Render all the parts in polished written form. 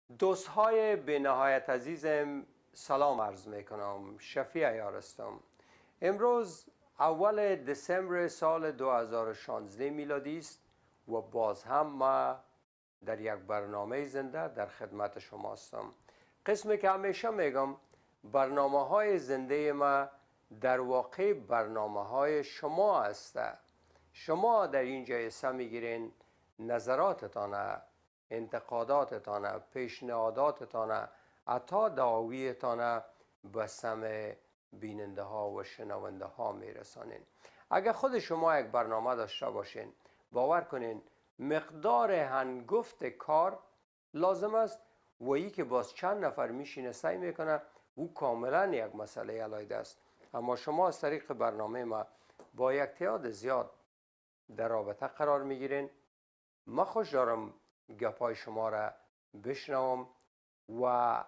دوستهای به نهایت عزیزم سلام عرض میکنم. شفیع عیار هستم. امروز اول دسامبر سال 2016 میلادی است و باز هم ما در یک برنامه زنده در خدمت شما هستم. قسمی که همیشه میگم برنامه های زنده ما در واقع برنامه های شما است. شما در اینجا حصه میگیرین، نظراتتان، انتقاداتتان، پیشنهاداتتان، حتی دعاویتان به سمع بیننده ها و شنونده ها میرسانین. اگر خود شما یک برنامه داشته باشین، باور کنین مقدار هنگفت کار لازم است و ای که باز چند نفر میشینه سعی میکنه او کاملا یک مسئله علیحده است. اما شما از طریق برنامه ما با یک تعداد زیاد در رابطه قرار میگیرین. ما خوش دارم گپای شما را بشنوم و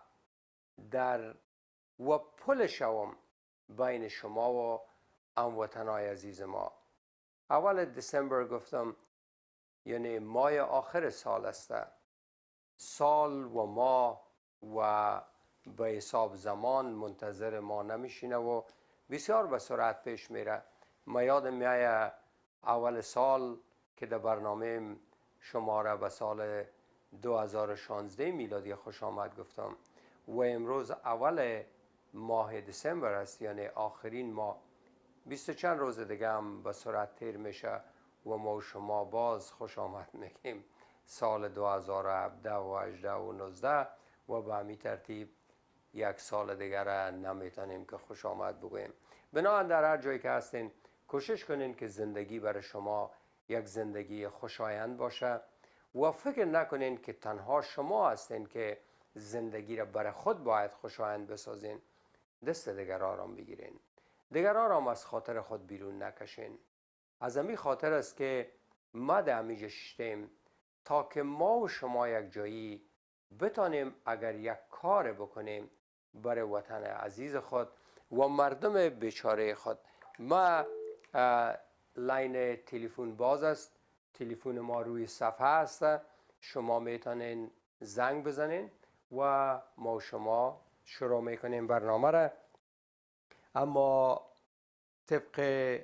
پل شوم بین شما و هموطنای عزیز ما. اول دسامبر گفتم یعنی ماه آخر سال است. سال و ماه و به حساب زمان منتظر ما نمیشینه و بسیار به سرعت پیش میره. ما یادم میایه اول سال که در برنامه شما را به سال 2016 میلادی خوش آمد گفتم و امروز اول ماه دسامبر است، یعنی آخرین ماه. 20 چند روز دیگه هم به سرعت تیر میشه و ما و شما باز خوش آمد میگیم سال 2017 و 18 و 19 و به همین ترتیب یک سال دیگر را نمیتونیم که خوش آمد بگوییم. بنابراین در هر جایی که هستین کوشش کنین که زندگی برای شما یک زندگی خوشایند باشه و فکر نکنین که تنها شما هستین که زندگی را برای خود باید خوشایند بسازین. دست دیگران را بگیرین، دیگران را از خاطر خود بیرون نکشین. از همین خاطر است که ما در همیجا شدیم تا که ما و شما یک جایی بتانیم اگر یک کار بکنیم برای وطن عزیز خود و مردم بیچاره خود. ما لاین تلفن باز است، تلفن ما روی صفحه است، شما میتونین زنگ بزنین و ما و شما شروع میکنیم برنامه را. اما طبق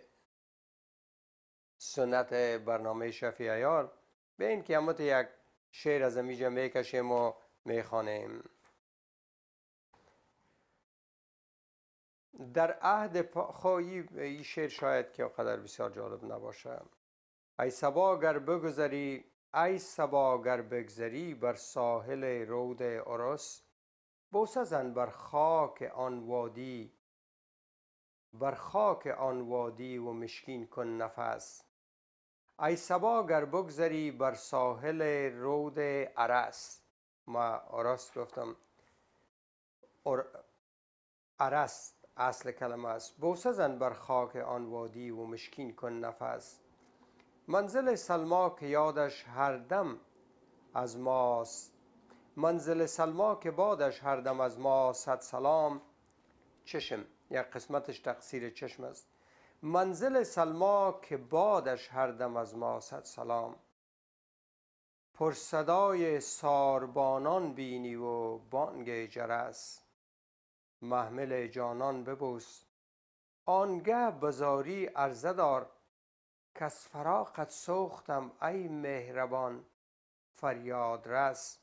سنت برنامه شفیع عیار به این که همت یک شعر از امیجا میکشیم و میخوانیم. در عهد خواهی این شعر شاید که قدر بسیار جالب نباشه. ای صبا گر بگذری، ای صبا گر بگذری بر ساحل رود ارس، بوسه زن بر خاک آن وادی، بر خاک آن وادی و مشکین کن نفس. ای صبا گر بگذری بر ساحل رود ارس، ما ارس گفتم، ارس اصل کلمه است. بوسه زن بر خاک آن وادی و مشکین کن نفس. منزل سلما که یادش هر دم از ماست، منزل سلما که بادش هر دم از ما صد سلام. چشم یک قسمتش تقصیر چشم است. منزل سلما که بادش هر دم از ما صد سلام. پر صدای ساربانان بینی و بانگ جرس، محمل جانان ببوس آنگه بزاری عرضه دار، کز فراقت سوختم ای مهربان فریاد رس.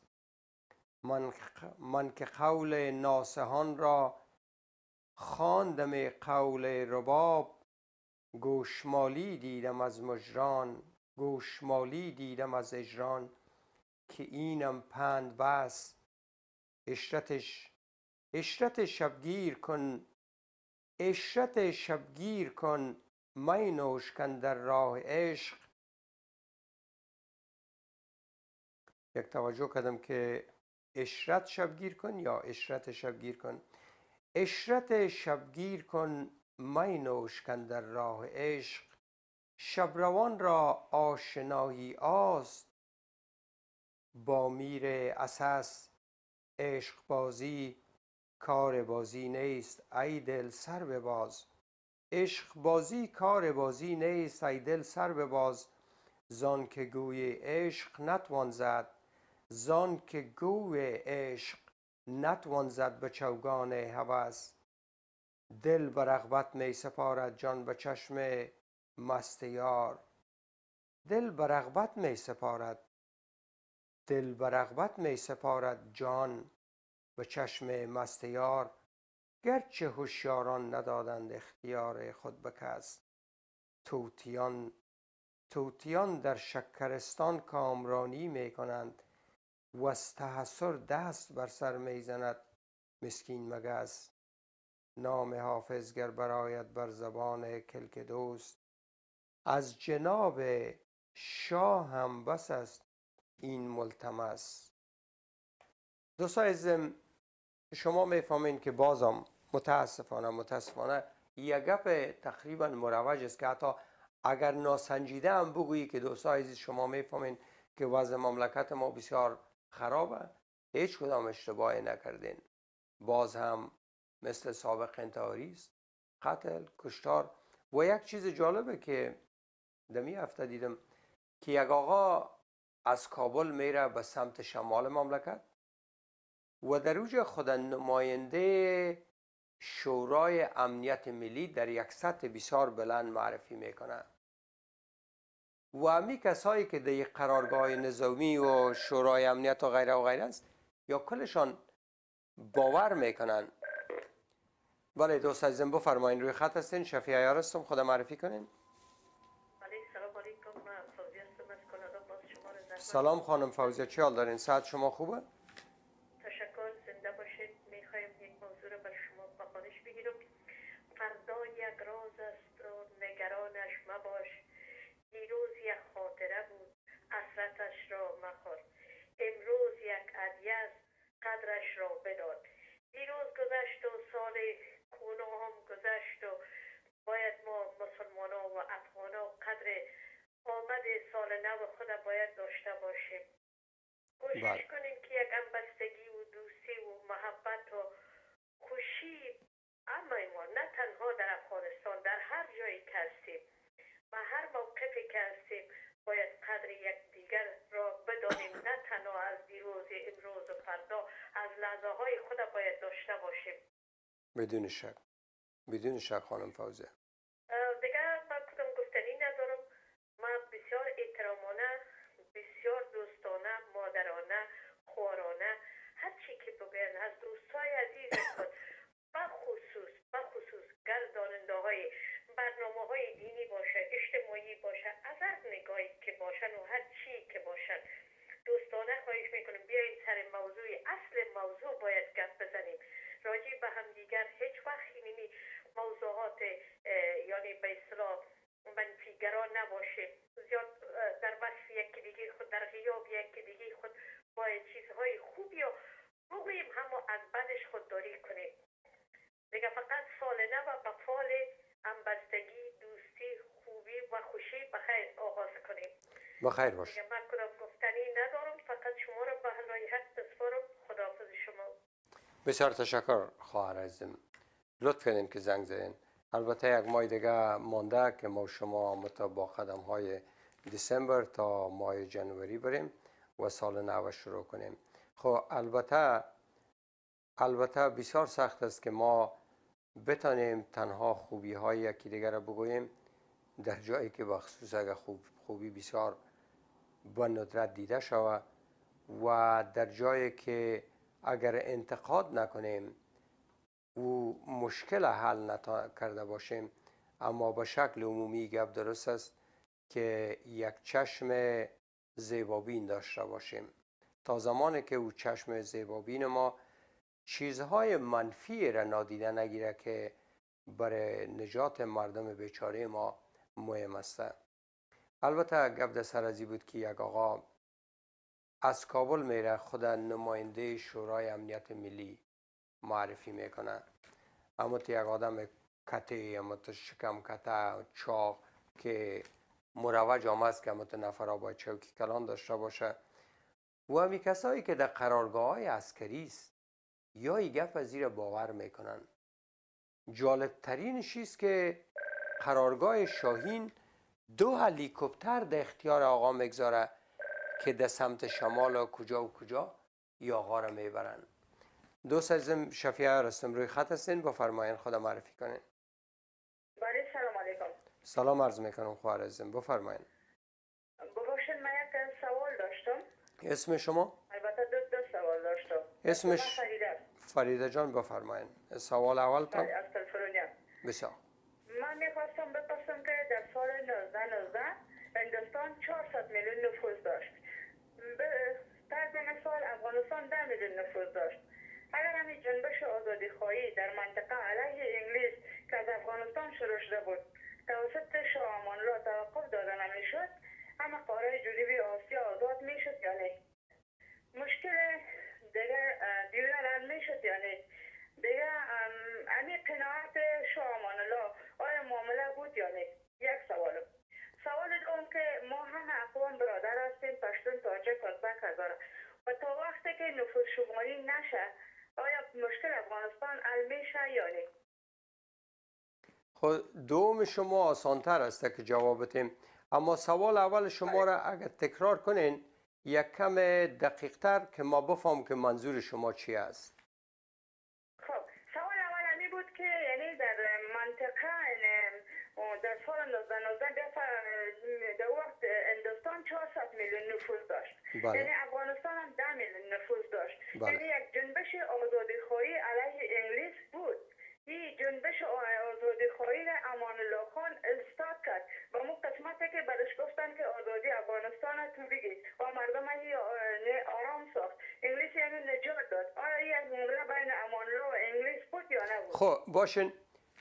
من که قول ناصحان را خواندم قول رباب، گوشمالی دیدم از مژگان، گوشمالی دیدم از اجران، که اینم پند بس. عشرت شبگیر کن، عشرت شبگیر کن می نوش کن در راه عشق. یک توجه کردم که عشرت شبگیر کن یا عشرت شبگیر کن. عشرت شبگیر کن می نوش کن در راه عشق. شبروان را آشنایی است با میر اساس، عشق بازی کار بازی نیست ای دل سر بباز. عشق بازی کار بازی نیست ای دل سر بباز. زان که گوی عشق نتوان زد، زان که گوی عشق نتوان زد به چوگان هوس. دل به رغبت می سپارد جان به چشم مست یار. دل به رغبت می سپارد، دل به رغبت می سپارد جان به چشم مست یار. گرچه هوشیاران ندادند اختیار خود به کس. طوطیان در شکرستان کامرانی می کنند و از تحسر دست بر سر می زند مسکین مگس. نام حافظ گر برآید بر زبان کلک دوست، از جناب شاه هم بس است این ملتمس. دوستان عزیزم، شما میفهمین که بازم متاسفانه یک گپ تقریبا مروج است که حتی اگر ناسنجیده هم بگویی که دوستان عزیز شما میفهمین که وضع مملکت ما بسیار خرابه، هیچ کدام اشتباهی نکردین. باز هم مثل سابق انتحاری است، قتل، کشتار. و یک چیز جالبه که دمی هفته دیدم که یک آقا از کابل میره به سمت شمال مملکت و در اوج خود نماینده شورای امنیت ملی در یک سطح بسیار بلند معرفی میکنه و همی کسایی که در یک قرارگاه نظامی و شورای امنیت و غیره است یا کلشان باور میکنن. بله دوست عزیزم بفرمایین، روی خط هستین. شفیع عیار هستم، خود معرفی کنین. سلام علیکم، من فوزیه هستم از کانادا. باز شما رو زحمت. سلام خانم فوزیه، چی حال دارین؟ صحت شما خوبه؟ تشکر، زنده باشید. میخوایم یک موضوع رو بر شما بخانش بگیرم. فردا یک راز است و نگرانش مباش. دیروز یک خاطره بود، حسرتش را مخور. امروز یک هدیه است، قدرش را بدان. دیروز گذشت و سال کرونا هم گذشت و باید ما مسلمان ها و افغان ها قدر آمد سال نو خود باید داشته باشیم. کوشش کنیم که یک همبستگی و دوستی و محبت و خوشی همه ما، نه تنها در افغانستان، در هر جایی که هستیم و هر موقفی که هستیم باید قدر یک دیگر را بدانیم. نه تنها از دیروز، امروز و فردا، از لحظه های خود باید داشته باشیم. بدون شک خانم فوزیه. دیگر من کدام گفتنی ندارم. من بسیار احترامانه، بسیار دوستانه، مادرانه، خوارانه، هر چی که بگوین از دوستای عزیز خود بخصوص گرداننده های برنامه های دینی باشه، اجتماعی باشه، از هر نگاهی که باشن و هر چی که باشن، دوستانه خواهش میکنم بیاین سر موضوع اصل موضوع باید گپ بزنیم. راجع به هم دیگر هیچ وقت اینمی موضوعات یعنی به اصطلاح منفیگرا نباشیم. زیاد در وصف یکی دیگه خود، در غیاب یکی دیگه خود باید چیزهای خوبی رو بگوییم، هم از بدش خودداری کنیم. دیگه فقط سال نو به فال همبستگی، دوستی، خوبی و خوشی بخیر آغاز کنیم. بخیر باش. دیگه من کدام گفتنی ندارم، فقط شما رو به هلای حق بسپارم. خداحافظ شما. بسیار تشکر خواهر عزیزم، لطف کردین که زنگ زدین. البته یک ماه دیگه مانده که ما شما با قدم های دسامبر تا ماه جنوری بریم و سال نو شروع کنیم. خب البته بسیار سخت است که ما بتانیم تنها خوبی های یکی دیگر را بگوییم در جایی که بخصوص اگر خوبی بسیار به ندرت دیده شود و در جایی که اگر انتقاد نکنیم و مشکل حل کرده باشیم. اما به شکل عمومی گپ درست است که یک چشم زیبابین داشته باشیم. تا زمانی که او چشم زیبابین ما چیزهای منفی را نادیده نگیره که برای نجات مردم بیچاره ما مهم است. البته گپ در سر ازی بود که یک آقا از کابل میره، خود نماینده شورای امنیت ملی معرفی میکنه. اما یک آدم کته، اما شکم کته، چاق که مروج آمد است که اما نفرها باید چوکی کلان داشته باشه و همی کسایی که در قرارگاه های عسکری است یا ای گپ از زیر باور میکنن. جالب ترینش است که قرارگاه شاهین 2 هلیکوپتر در اختیار آقا میگذاره که در سمت شمال و کجا یاغا را میبرن. دوست عزیزم شفیع رستم روی خط هستین، بفرمایین خدا معرفی کنین. بله سلام علیکم. سلام عرض میکنم خواهر عزیزم، بفرمایین. ببخشید من یک سوال داشتم. اسم شما؟ البته دو سوال داشتم. اسمش فریده جان، بفرمایین. سوال اول تا از کالیفرنیا. بسیار. من میخواستم بپرسم که در سال 1919 هندوستان 400 میلیون نفوس داشت. به طرز مثال افغانستان 10 میلیون نفوس داشت. اگر همین جنبش آزادی خواهی در منطقه علیه انگلیس که از افغانستان شروع شده بود توسط شاه امان الله توقف داده نمیشد، اما قاره جنوبی آسیا آزاد میشد یا نه؟ مشکل دیگر حل میشد یا نه؟ دیگه همین قناعت شاه امان الله آیا معامله بود یا نه؟ یک سوال دوم که ما همه اقوام برادر هستیم، پشتون، تاجک، ازبک، هزاره، و تا وقتی که نفوس شماری نشه آیا مشکل افغانستان حل میشه یا نه؟ خب دوم شما آسانتر است که جواب بدیم، اما سوال اول شما را اگر تکرار کنین یک کم دقیق تر که ما بفهم که منظور شما چی است. خب سوال اول همی بود که یعنی در منطقه در سال 1919 در وقت هندوستان 400 میلیون نفوس داشت. بله. یعنی افغانستان هم 10 میلیون نفوس داشت. بله. یعنی یک جنبش آزادی خواهی علیه انگلیس بود. این جنبش آزادی خواهی را امان الله خان استارت کرد و اون قسمتی که برش گفتن که آزادی افغانستان تو بگید و مردم آرام ساخت، انگلیس یعنی نجات داد. آیا یک معامله بین امان الله و انگلیس بود یا نبود؟ خب باشین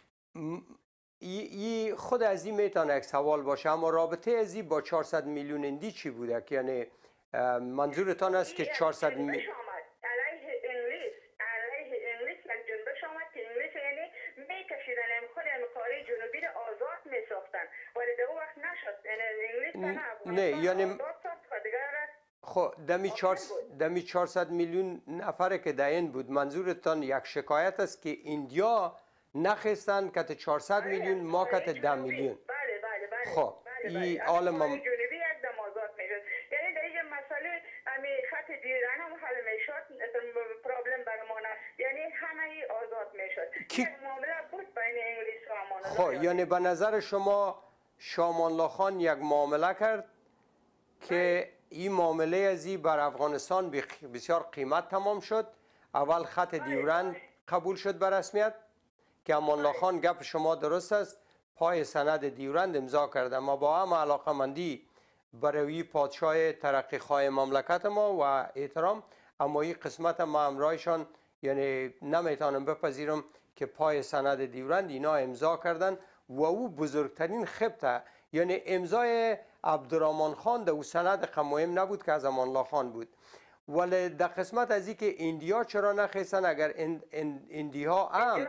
خود از این میتونه یک سوال باشه، اما رابطه از این با 400 میلیون هندی چی بوده؟ یعنی منظورتان است که 400 میلیون علیه انگلیس یک جنبش آمد که انگلیس یعنی میکشیدن خود قاره جنوبی را آزاد میساختن، ولی در اون وقت نشد. یعنی انگلیس نه یعنی آزاد ساخت دیگر خب دمی 400 میلیون نفره که دین بود، منظورتان یک شکایت است که ایندیا نخستن که 400 میلیون ما که 10 میلیون. بله. خب این عالم جنوبی یک دم آزاد میشد. یعنی در این مسئله همین خط دیران هم حل میشد، پرابلم برمانه، یعنی همه ای آزاد میشد. یک معامله بود بین انگلیس و امان الله. خب یعنی به نظر شما شاه امان الله خان یک معامله کرد که این معامله ازی بر افغانستان بسیار قیمت تمام شد. اول خط دیورند قبول شد به رسمیت که امان الله خان گپ شما درست است، پای سند دیورند امضا کرده. ما با هم علاقمندی برای پادشاه ترقی خواه مملکت ما و احترام، اما این قسمت ما همراهشان یعنی نمیتونم بپذیرم که پای سند دیورند اینا امضا کردن و او بزرگترین خبته، یعنی امضای عبدالرحمن خان در او سند مهم نبود که از امان الله خان بود. ولی در قسمت از این که ایندیا چرا نخستن؟ اگر ایندیا هم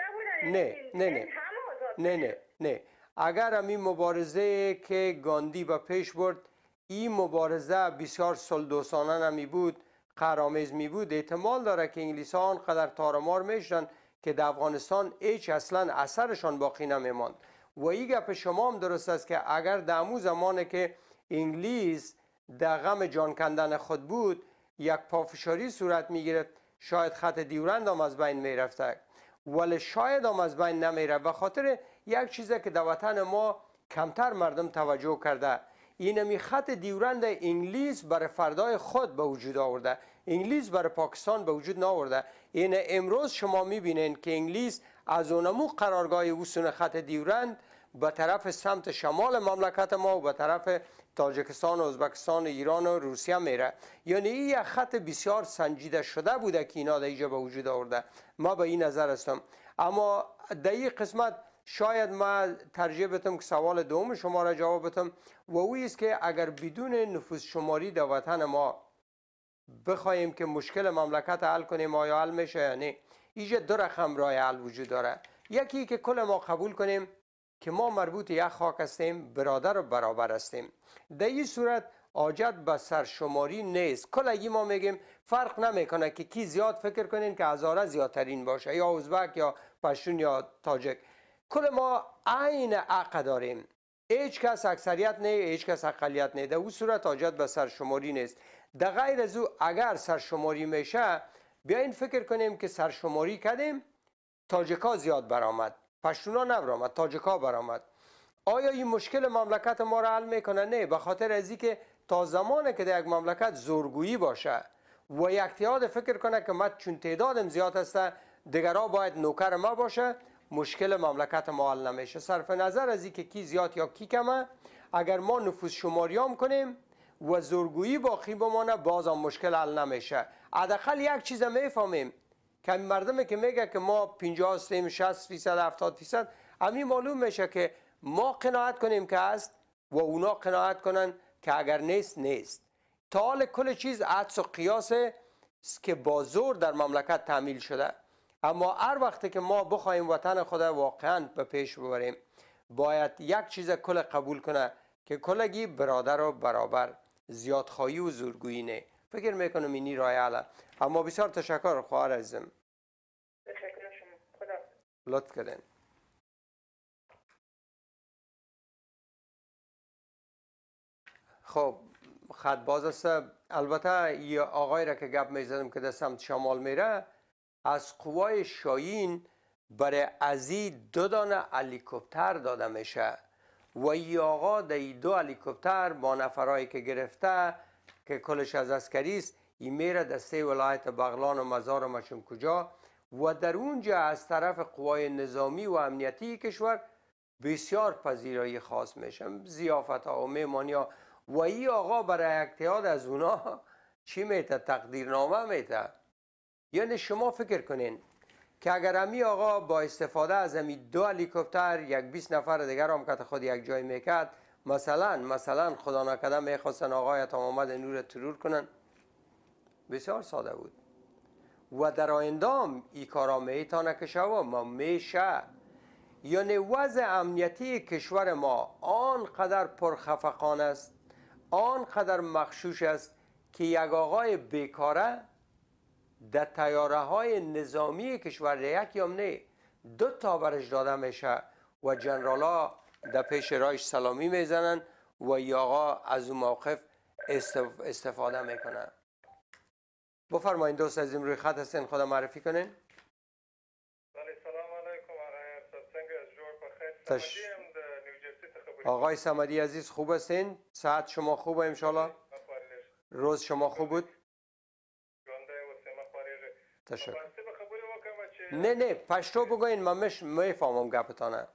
نه اگر همین مبارزه که گاندی به پیش برد، این مبارزه بسیار سلدوسانه نمی بود، قهرآمیز می بود، احتمال داره که انگلیس ها آنقدر تارمار میشن که در افغانستان هیچ اصلا اثرشان باقی نمیماند. و این گپ شما هم درست است که اگر در امو زمانه که انگلیس در غم جان کندن خود بود یک پافشاری صورت می گرفت، شاید خط دیورند هم از بین می رفته، ولی شاید هم از بین نمی رفت. و خاطر یک چیزی که در وطن ما کمتر مردم توجه کرده، اینمی خط دیورند انگلیس برای فردای خود به وجود آورده، انگلیس برای پاکستان به وجود نآورده. این امروز شما میبینین که انگلیس از اونمو قرارگاه وسون خط دیورند به طرف سمت شمال مملکت ما و به طرف تاجکستان و ازبکستان و ایران و روسیه میره. یعنی این یک خط بسیار سنجیده شده بوده که اینا در اینجا به وجود آورده. ما به این نظر هستم. اما در این قسمت شاید ما ترجیح بدم که سوال دوم شما را جواب بدم و اوی است که اگر بدون نفوس شماری در وطن ما بخوایم که مشکل مملکت حل کنیم، آیا حل میشه یا نه؟ اینجا دو رقم راه حل وجود داره. یکی که کل ما قبول کنیم که ما مربوط یک خاک هستیم، برادر و برابر هستیم. در این صورت حاجت به سرشماری نیست. کل اگه ما میگیم فرق نمیکنه که کی زیاد فکر کنین که هزاره زیادترین باشه، یا ازبک یا پشتون یا تاجک، کل ما عین حق داریم. هیچ کس اکثریت نه، هیچ کس اقلیت نه. در اون صورت حاجت به سرشماری نیست. در غیر از او اگر سرشماری میشه، بیاین فکر کنیم که سرشماری کردیم، تاجیکا زیاد برآمد، پشتونا نبرآمد، تاجیکا برآمد. آیا این مشکل مملکت ما را حل میکنه؟ نه، به خاطر از اینکه تا زمانی که در یک مملکت زورگویی باشه و یک اتحاد فکر کنه که من چون تعدادم زیاد است دیگرها باید نوکر ما باشه، مشکل مملکت ما حل نمیشه. صرف نظر از اینکه کی زیاد یا کی کمه، اگر ما نفوس شماریام کنیم و زورگویی باقی بمانه، باز هم مشکل حل نمیشه. حداقل یک چیز میفهمیم که مردمی که میگه که ما 50 60% 70%، همین معلوم میشه که ما قناعت کنیم که هست و اونا قناعت کنن که اگر نیست نیست. تا حال کل چیز عدس و قیاس است که با زور در مملکت تعمیل شده. اما هر وقت که ما بخوایم وطن خود واقعا به پیش ببریم، باید یک چیز کل قبول کنه که کلگی برادر و برابر، زیادخواهی و زورگویی نه. فکر میکنم اینی راه حله. اما بسیار تشکر خواهر عزیزم. تشکر شما. خدا لطف کردین. خب خط باز است. البته یه آقای را که گپ میزدم که در سمت شمال میره، از قوای شاهین برای ازی 2 دانه هلیکوپتر داده میشه و این آقا در 2 هلیکوپتر با نفرایی که گرفته که کلش از عسکری است، این میره در 3 ولایت بغلان و مزار و مشم کجا، و در اونجا از طرف قوای نظامی و امنیتی کشور بسیار پذیرایی خاص میشه، ضیافت ها و مهمانی ها. و این آقا برای اتحاد از اونا چی میته؟ تقدیرنامه میته. یعنی شما فکر کنین که اگر امی آقا با استفاده از امی 2 هلیکوپتر یک 20 نفر دیگر هم که خود یک جای میکرد، مثلا خدا نکرده میخواستن آقای تمامد نور ترور کنن، بسیار ساده بود. و در آیندام ای کارا میتانه که شما میشه. یعنی وضع امنیتی کشور ما آنقدر پرخفقان است، آنقدر مغشوش است که یک آقای بیکاره در تیاره های نظامی کشور، یک یا نه 2 تا برش داده میشه و جنرالا در پیش رایش سلامی میزنن و یا آقا از اون موقف استفاده میکنن. بفرمایید دوست عزیزم، روی خط هستین، خدا معرفی کنین. بله، سلام علیکم آقای ارشد، څنګه از جوړ په خیر؟ سمدی هم د نیوجرسی څخه. آقای صمدی عزیز خوب هستین؟ صحت شما خوبه انشالله؟ روز شما خوب بود؟ تشکر. نه پشتو بگوین، من میفهمم گپتانه.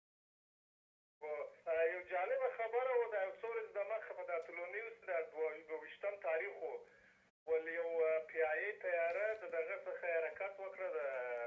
یو جالب خبره و د یو څو ورځې دمخه په اتلونیوس د 22 تاریخ ول یو پی آی ای طیاره د دغه څخه حرکت وکړه د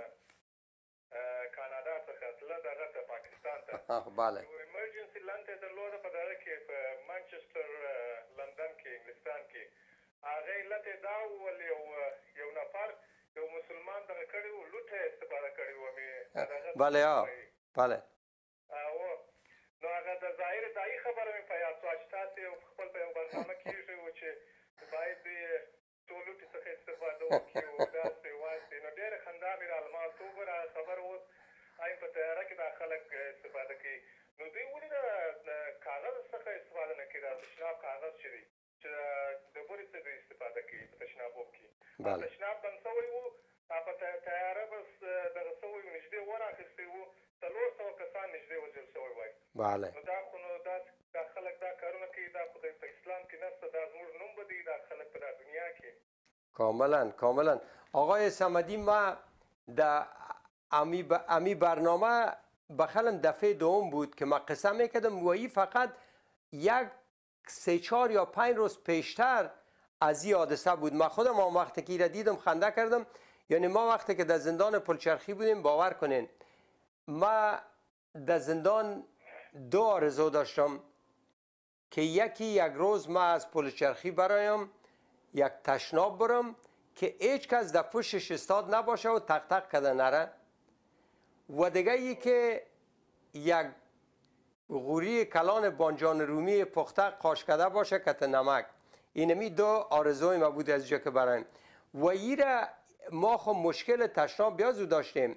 کاناډا څخه تله دغه ته پاکستان ته. بله. یو ایمرجنسي لنډه درلوده په دغه کې په مانچسټر لندن کې انګلستان کې. هغه علت یې دا وویل یو نفر یو مسلمان دغه کړی و، لوټه یې استفاده کړې وه. بله بله. نو هغه د ظاهر دایي خبره مې په یاد شوه چې تاسې خپل په یو برنامه کې ایښی وو چې باید د څو لوټې څخه استفاده وکړي او داسې واسې. نو ډېره خندا مې را المال ته وګوره هغه خبره اوس آیم په تیاره کې دا خلک استفاده کوي. نو دوی ولې د کاغذ څخه استفاده نه کوي؟ دا تشناب کاغذ چې دی چې د ډبرې څخه دوی استفاده کوي په تشنابونو کې. تشناب بند شوی وو، په تیاره بس دغه شوی وو، نږدې ورانخیستی وو، 400 کسان نږدې وژل شوي وای. بله. نو دا خو نو دا خلک دا کارونه کوي، دا خو په اسلام کې نشته، دا زموږ نوم بدوي دا خلک په دنیا کې. کاملا. آقای صمدی، ما در امی برنامه بخلم دفعه دوم بود که ما قصه میکردم و ای فقط یک 3-4 یا 5 روز پیشتر از این حادثه بود. ما خودم آن وقتی که را دیدم خنده کردم. یعنی ما وقتی که در زندان پلچرخی بودیم، باور کنین ما در زندان 2 آرزو داشتم که یکی یک روز ما از پلچرخی برایم یک تشناب برم که هیچ کس در پشتش استاد نباشه و تق تق کده نره، و دیگه ای که یک غوری کلان بانجان رومی پخته قاش کده باشه کت نمک. اینمی 2 آرزوی ما بود از جا که برایم. و ایره ما خب مشکل تشناب بیازو داشتیم.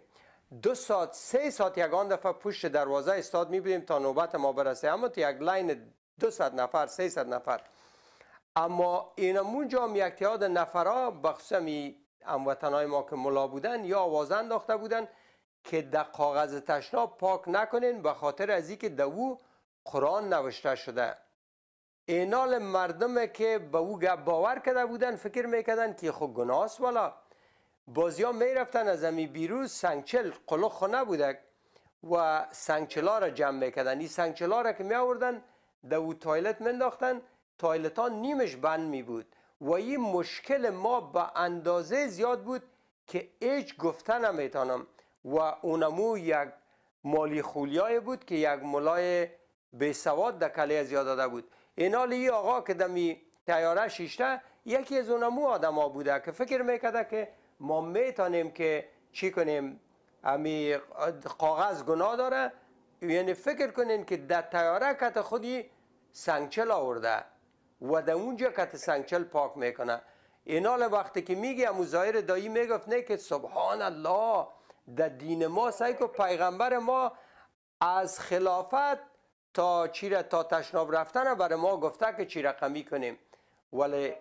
2 ساعت 3 ساعت یگان دفعه پشت دروازه استاد میبینیم تا نوبت ما برسه، اما تو یک لاین 200 نفر 300 نفر. اما اینمون جا هم یک تعداد نفرها بخصوص هموطنهای ما که ملا بودن یا آواز انداخته بودن که در کاغذ تشناب پاک نکنین به خاطر از اینکه در او قرآن نوشته شده. اینال مردم که به او گپ باور کرده بودن فکر میکردن که خود گناه است. والا بازیا میرفتن از امی بیروز سنگچل قلق خونه بوده و سنگچلا را جمع میکردن. این سنگچلا را که می آوردن در او تایلت منداختن، تایلت ها نیمش بند می بود و این مشکل ما به اندازه زیاد بود که هیچ گفتن نمیتانم. و اونمو یک مالی خولیای بود که یک ملای به سواد در کله زیاد داده بود. اینال ای آقا که دمی تیاره شیشته یکی از اونمو آدم ها بوده که فکر میکرده که ما میتونیم که چی کنیم، امی کاغذ گناه داره، یعنی فکر کنین که در تیاره کت خودی سنگچل آورده و در اونجا کت سنگچل پاک میکنه. اینال وقتی که میگی امو ظاهر دایی میگفت نه که سبحان الله در دین ما سعی که پیغمبر ما از خلافت تا چیره تا تشناب رفتن برای ما گفته که چی رقمی کنیم. ولی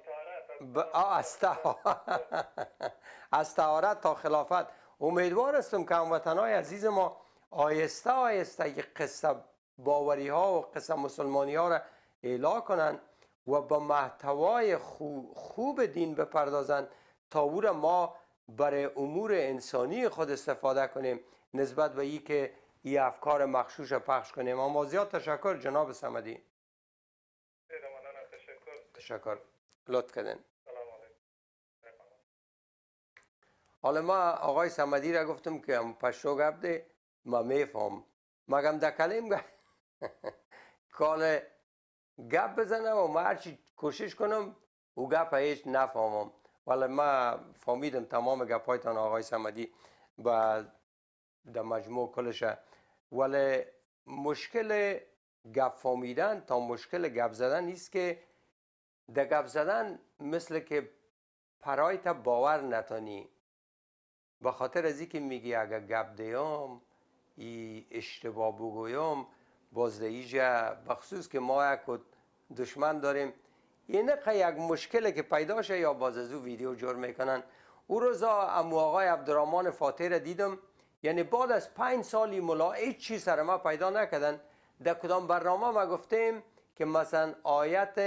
از طهارت تا خلافت. امیدوار هستم که هموطنهای عزیز ما آیسته آیسته یک قصه باوری ها و قصه مسلمانی ها را اعلا کنند و به محتوای خوب دین بپردازند تا او را ما برای امور انسانی خود استفاده کنیم نسبت به این که این افکار مغشوش پخش کنیم. اما زیاد تشکر جناب صمدی. تشکر لطف کردین. حالا ما آقای صمدی را گفتم که هم پشتو گپ ده ما میفهم مگم در کلیم کال گپ بزنم و ما هرچی کوشش کنم او گپ هیچ نفهمم. ولی ما فهمیدم تمام گپ هایتان آقای صمدی و در مجموع کلشه. ولی مشکل گپ فهمیدن تا مشکل گپ زدن نیست که در گپ زدن مثل که پرایت باور نتانی. به خاطر از اینکه میگی اگر گپ دیم ای اشتباه بگویم باز دیجا بخصوص که ما یک دشمن داریم اینه که یک مشکلی که پیدا شه یا باز از او ویدیو جور میکنن. او روزا امو آقای عبدالرحمن فاتح را دیدم، یعنی بعد از 5 سالی ملا هیچ چیز سر ما پیدا نکردن. در کدام برنامه ما گفتیم که مثلا آیت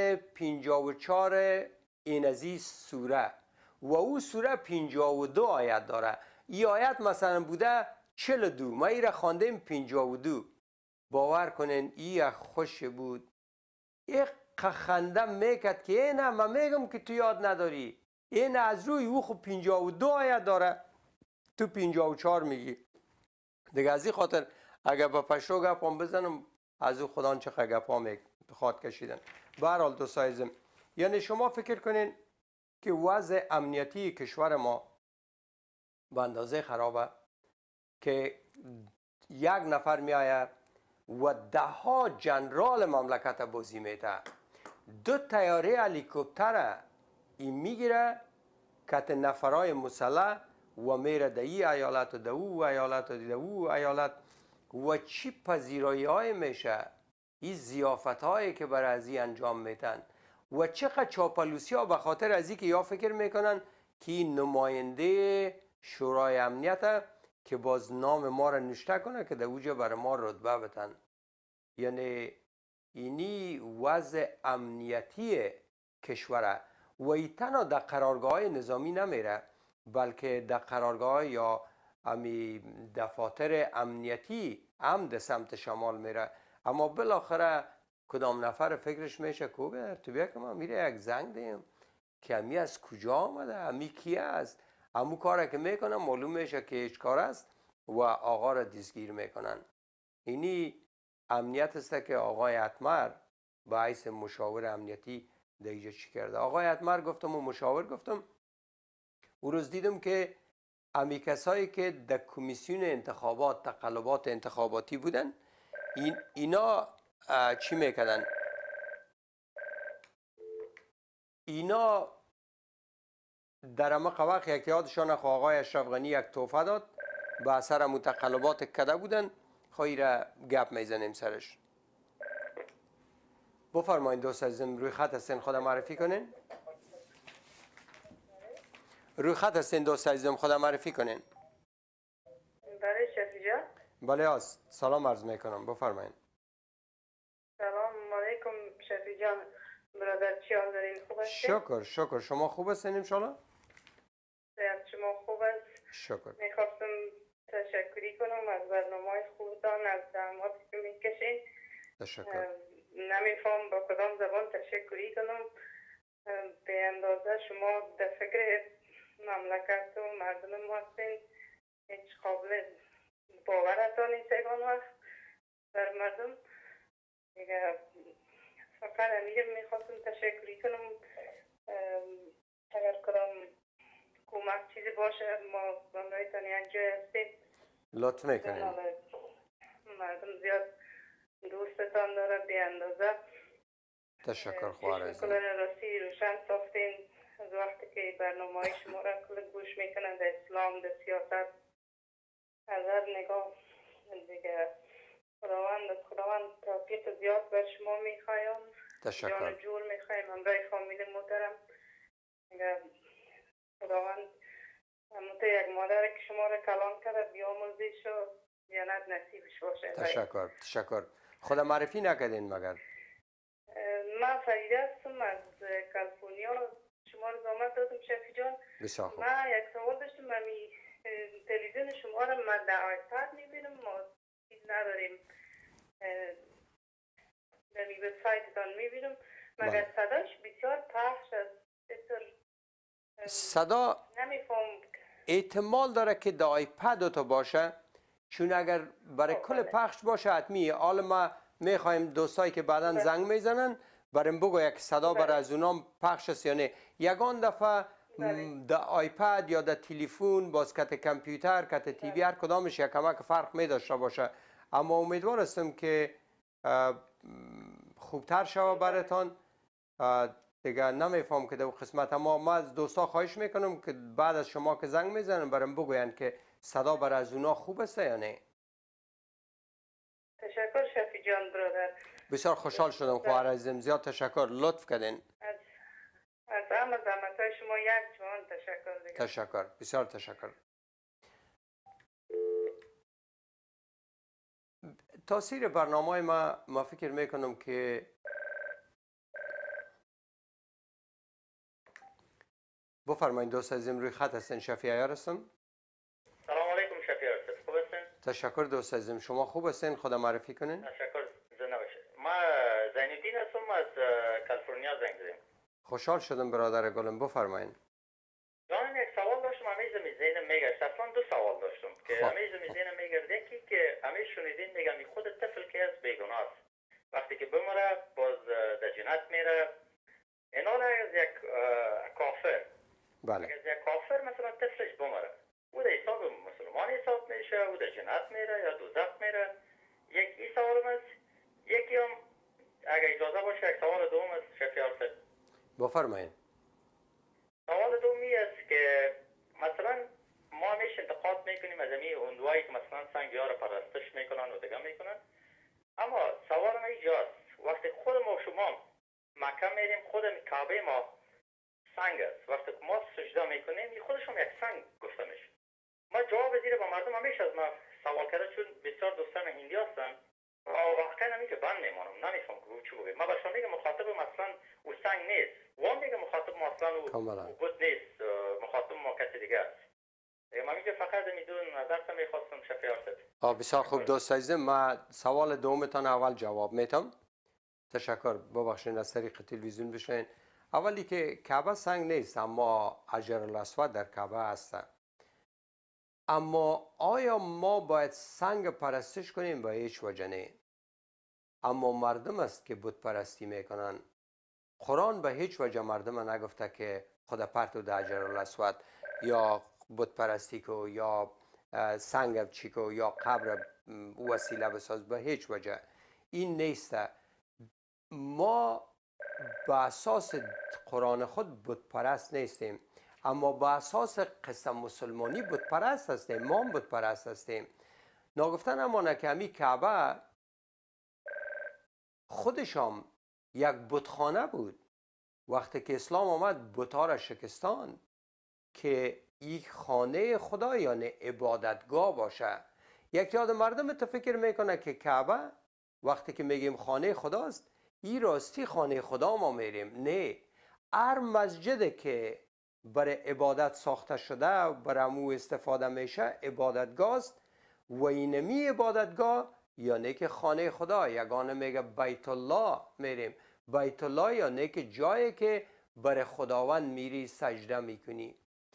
54 این عزیز سوره و او سوره 52 آیت داره. این آیت مثلا بوده 42 ما ای را خواندیم 52. باور کنین این خوش بود. یک خنده میکرد که این من میگم که تو یاد نداری، این از روی او خب 52 آیت داره تو 54 میگی. دیگه از این خاطر اگر با پشتو گپام بزنم از او خدا چقدر گپا میخواد کشیدن. به هر حال دوستایزم، یعنی شما فکر کنین که وضع امنیتی کشور ما به اندازه خرابه که یک نفر میآید و 10 جنرال مملکت بازی میده. 2 طیاره هلیکوپتر این میگیره کت نفرای مسلح و میره در این ایالت و در او ایالت و در او ایالت و چی پذیرایی های میشه، این زیافت هایی که برای ازی انجام میتن و چقدر چاپلوسی ها به خاطر ازی که یا فکر میکنن که این نماینده شورای امنیت که باز نام ما را نشته کنه که در اوجه برای ما رتبه بتن. یعنی اینی وضع امنیتی کشوره و ای تنها در قرارگاه های نظامی نمیره بلکه در قرارگاه یا امی دفاتر امنیتی هم در سمت شمال میره. اما بالاخره کدام نفر فکرش میشه کوبه تو بیا که ما میره یک زنگ دیم که امی از کجا آمده، امی کی است، همون کاره که میکنن معلوم میشه که هیچ کار است و آقا را دستگیر میکنن. اینی امنیت است که آقای اتمر به حیث مشاور امنیتی دیگه چی کرده. آقای اتمر گفتم و مشاور گفتم او روز دیدم که امی کسایی که در کمیسیون انتخابات تقلبات انتخاباتی بودن اینا چی میکردن، اینا در امق وقت یک یادشان آقای اشرف غنی یک تحفه داد به اثر متقلبات کده بودن خواهی را گپ میزنیم سرش. بفرمایید دوست عزیزم، روی خط هستین، خود معرفی کنین. روی خط هستین دوست عزیزم، خود معرفی کنین. بله شفی جان. بله سلام عرض میکنم، بفرمایید. سلام علیکم شفی جان، برادر چی حال دارین؟ خوب هستین؟ شکر شما خوب هستین ان شاء الله؟ شما خوب است؟ شکر. میخواستم تشکری کنم از برنامه خوبتان، از زحماتی که میکشین. تشکر. نمیفهم با کدام زبان تشکری کنم. به اندازه شما در فکر مملکت و مردم ما هستین، هیچ قابل باورتان نیست یکان وقت بر مردم. دیگه فقط امیر میخواستم تشکری کنم. اگر کدام کمک چیزی باشه ما برای تانی انجای هستیم. لطف میکنین. مردم زیاد دوستتان داره به اندازه. تشکر خواهر عزیزم. کل راستی روشن ساختین از وقتی که برنامه شما را کل گوش میکنن، در اسلام، در سیاست، از هر نگاه دیگه. خداوند توفیق زیاد بر شما میخوایم. تشکر. جان جور میخوایم همراه فامیل محترم. خداوند همونطور یک مادر که شما را کلام کرده بیاموزیش و جنت نصیبش باشه. تشکر. خود معرفی نکردین مگر؟ من فریده هستم از کالیفرنیا. شما رو زحمت دادم شفی جان. بسیار خوب. من یک سوال داشتم. من تلویزیون شما رو من در آیپد میبینم، ما چیز نداریم، در وبسایتتان میبینم، مگر صداش بسیار پخش است. صدا نمیفهم. احتمال داره که در آیپد تو باشه، چون اگر برای کل پخش باشه حتمی. حالا ما میخوایم دوستایی که بعدا زنگ میزنن برام بگو یک صدا برای از اونام پخش است یا نه. یگان دفعه در آیپد یا در تلفن، باز کت کامپیوتر، کت تیوی، هر کدامش یک کمک فرق می داشته باشه. اما امیدوار هستم که خوبتر شوه براتان. دیگه نمیفهم که در قسمت. اما ما از دوستا خواهش میکنم که بعد از شما که زنگ میزنن برام بگوین که صدا برای از اونا خوب است یا نه. تشکر شفی جان برادر. بسیار خوشحال شدم خواهر عزیزم، زیاد تشکر، لطف کردین. از همه زحمت‌های شما یک جوان تشکر دیگه. تشکر، بسیار تشکر. تاثیر برنامه ما فکر میکنم که بفرمایید دوست عزیزم، روی خط هستین. شفیع عیار هستم. سلام علیکم شفیع عیار، خوب هستین؟ تشکر دوست عزیزم، شما خوب هستین؟ خدا معرفی کنین. تشکر، زنده باشید. ما زینالدین هستم از کالیفرنیا زنگ زدم. خوشحال شدم برادر گلم، بفرمایید. جان یک سوال داشتم، همیشه ذهنم میگشت. اصلا دو سوال داشتم که همیشه ذهنم میگرده. یکی که همیشه شنیدین میگم خود طفل که از بیگناه است، وقتی که بمره باز در جنت میره. اینا از یک کافر. بله. اگر یک کافر مثلا طفلش بمره، او در حساب مسلمان حساب میشه، او در جنت میره یا دوزخ میره. یک این سوالم است. یکی هم اگر اجازه باشه یک سوال دوم است شفیع عیار. بفرمایید. سوال دومی است که مثلا ما همیشه انتقاد میکنیم از امی هندوایی که مثلا سنگ یار پرستش میکنن و دیگه میکنن. اما سوال ما اینجاست، وقتی خود ما شما مکه میریم، خود کعبه ما سنگ است. وقتی که ما سجده میکنیم این خودش هم یک سنگ گفته میشه. ما جواب زیر با مردم همیشه از ما سوال کرده، چون بسیار دوستان هندی هستن و واقعا همیشه بند میمانم، نمیفهم که چی بگم. ما به شما میگم مخاطب مثلا او سنگ نیست، و میگم مخاطب ما اصلا او بود نیست، مخاطب ما کسی دیگه است. من میگم فقط میدون نظرتون میخواستم شفیع عیار. بسیار خوب دوست عزیزم، ما سوال دومتان اول جواب میتم. تشکر. ببخشید از طریق تلویزیون بشین. اولی که کعبه سنگ نیست، اما حجر الاسود در کعبه هست. اما آیا ما باید سنگ پرستش کنیم؟ به هیچ وجه نه. اما مردم است که بت پرستی میکنن. قرآن به هیچ وجه مردم نگفته که خدا پرتو در حجر الاسود یا بت پرستی کو یا سنگ چی کو یا قبر وسیله بساز. به هیچ وجه این نیست. ما به اساس قرآن خود بت پرست نیستیم. اما با اساس قسم مسلمانی بت پرست هستیم، ما هم بت پرست هستیم. ناگفتن همانه که همی کعبه خودشام یک بتخانه بود. وقتی که اسلام آمد بت‌ها را شکستان که این خانه خدا یعنی عبادتگاه باشه. یک یاد مردم تو فکر میکنه که کعبه وقتی که میگیم خانه خداست، این راستی خانه خدا ما میریم. نه، هر مسجد که برای عبادت ساخته شده و برای امو استفاده میشه عبادتگاه است و اینمی عبادتگاه یعنی که خانه خدا. یگانه میگه بیت الله میریم. بیت الله یعنی که جایی که برای خداوند میری سجده میکنی.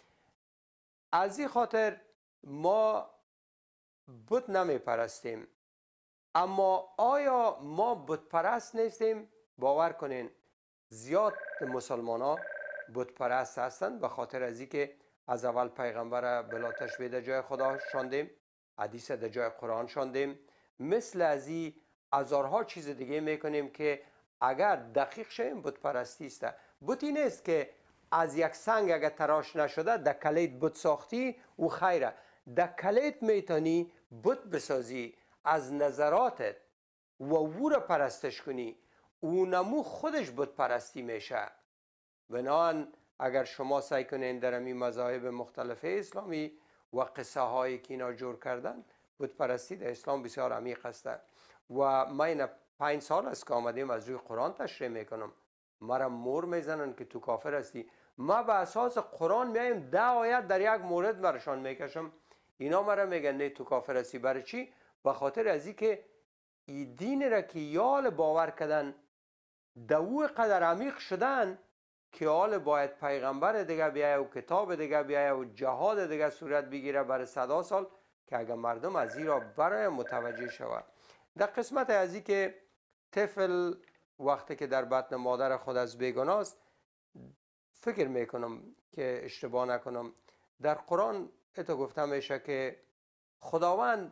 از این خاطر ما بت نمی پرستیم. اما آیا ما بت پرست نیستیم؟ باور کنین زیاد مسلمان ها بت پرست هستند، به خاطر از اینکه از اول پیغمبر بلا تشبیه در جای خدا شاندیم، حدیث در جای قرآن شاندیم، مثل از این هزارها چیز دیگه میکنیم که اگر دقیق شیم بت پرستی است. بتی نیست که از یک سنگ اگر تراش نشده در کلیت بت ساختی و خیره. در کلیت میتونی بت بسازی از نظراتت و او را پرستش کنی، اونمو خودش بت پرستی میشه. بنابراین اگر شما سعی کنین در این مذاهب مختلف اسلامی و قصه هایی که اینا جور کردن، بت پرستی در اسلام بسیار عمیق است. و من 5 سال است که آمدیم از روی قرآن تشریح میکنم، مرا مور میزنن که تو کافر هستی. ما به اساس قرآن میایم 10 آیت در یک مورد برشان میکشم، اینا مرا میگن نه تو کافر هستی. برای چی؟ به خاطر از اینکه این دین را که یال باور کردن دو قدر عمیق شدن که حال باید پیغمبر دیگه بیایه و کتاب دیگه بیایه و جهاد دیگه صورت بگیره برای 100 سال که اگر مردم از این را برای متوجه شود. در قسمت از این که طفل وقتی که در بطن مادر خود از بیگناه است، فکر میکنم که اشتباه نکنم در قرآن اتو گفته میشه که خداوند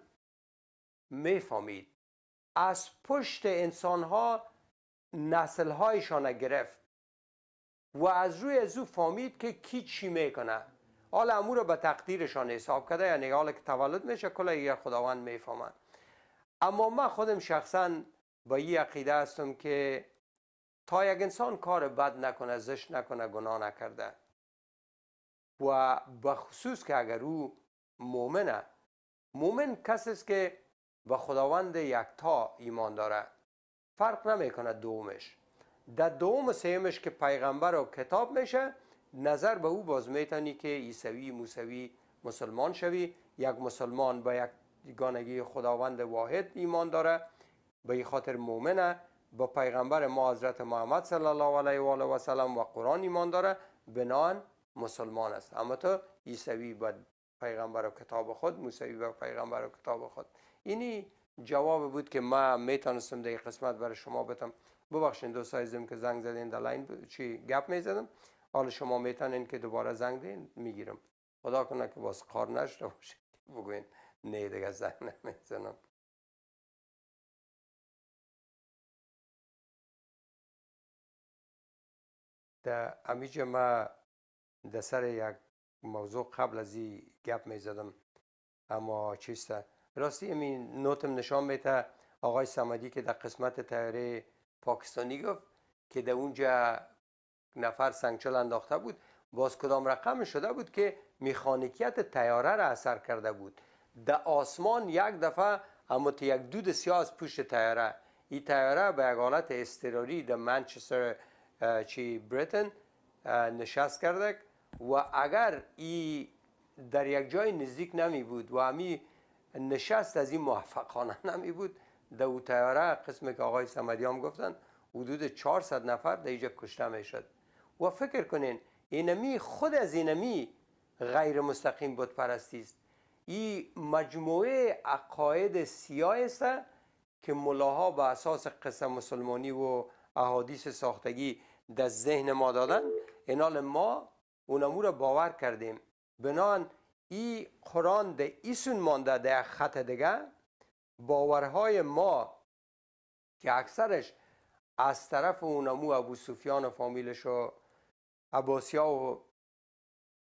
میفهمید از پشت انسانها نسلهایشان گرفت و از روی ازو فهمید که کی چی میکنه. حالا امور رو به تقدیرشان حساب کرده، یعنی حالا که تولد میشه کلا یک خداوند میفهمه. اما من خودم شخصا با این عقیده هستم که تا یک انسان کار بد نکنه، زشت نکنه، گناه نکرده و به خصوص که اگر او مؤمنه، مؤمن کسی است که به خداوند یکتا ایمان داره، فرق نمیکنه دومش. در دوم سیمش که پیغمبر و کتاب میشه، نظر به او باز میتونی که عیسوی موسوی مسلمان شوی. یک مسلمان به یک یگانگی خداوند واحد ایمان داره، به این خاطر مؤمنه، با پیغمبر ما حضرت محمد صلی الله علیه و آله و سلم و قرآن ایمان داره، بنان مسلمان است. اما تو عیسوی به پیغمبر و کتاب خود، موسوی به پیغمبر و کتاب خود. اینی جواب بود که من میتونستم در قسمت برای شما بتم. ببخشید دوستای عزیزم که زنگ زدین در لاین چی گپ میزدم. حالا شما میتونین که دوباره زنگ دین، میگیرم. خدا کنه که باز کار نشده باشه بگوین نه دیگه زنگ نمیزنم. در امیجه ما در سر یک موضوع قبل از این گپ میزدم، اما چیسته راستی این نوتم نشان میده آقای صمدی که در قسمت طیاره پاکستانی گفت که در اونجا نفر سنگچل انداخته بود، باز کدام رقم شده بود که مکانیکیت طیاره را اثر کرده بود. در آسمان یک دفعه اما یک دود سیاه از پشت طیاره، این طیاره به یک حالت اضطراری در منچستر بریتن نشست کرده و اگر ای در یک جای نزدیک نمی بود و همی نشست از این موفقانه نمی بود، در او طیاره قسمی که آقای صمدی هم گفتن حدود 400 نفر در اینجا کشته می شد. و فکر کنین اینمی خود از اینمی غیر مستقیم بت پرستی است. این مجموعه عقاید سیاه است که ملاها به اساس قصه مسلمانی و احادیث ساختگی در ذهن ما دادن، اینال ما اونمو را باور کردیم. بنان این قرآن در ایسون مانده در خط دیگه، باورهای ما که اکثرش از طرف اونمو ابو سفیان و فامیلش و عباسیا و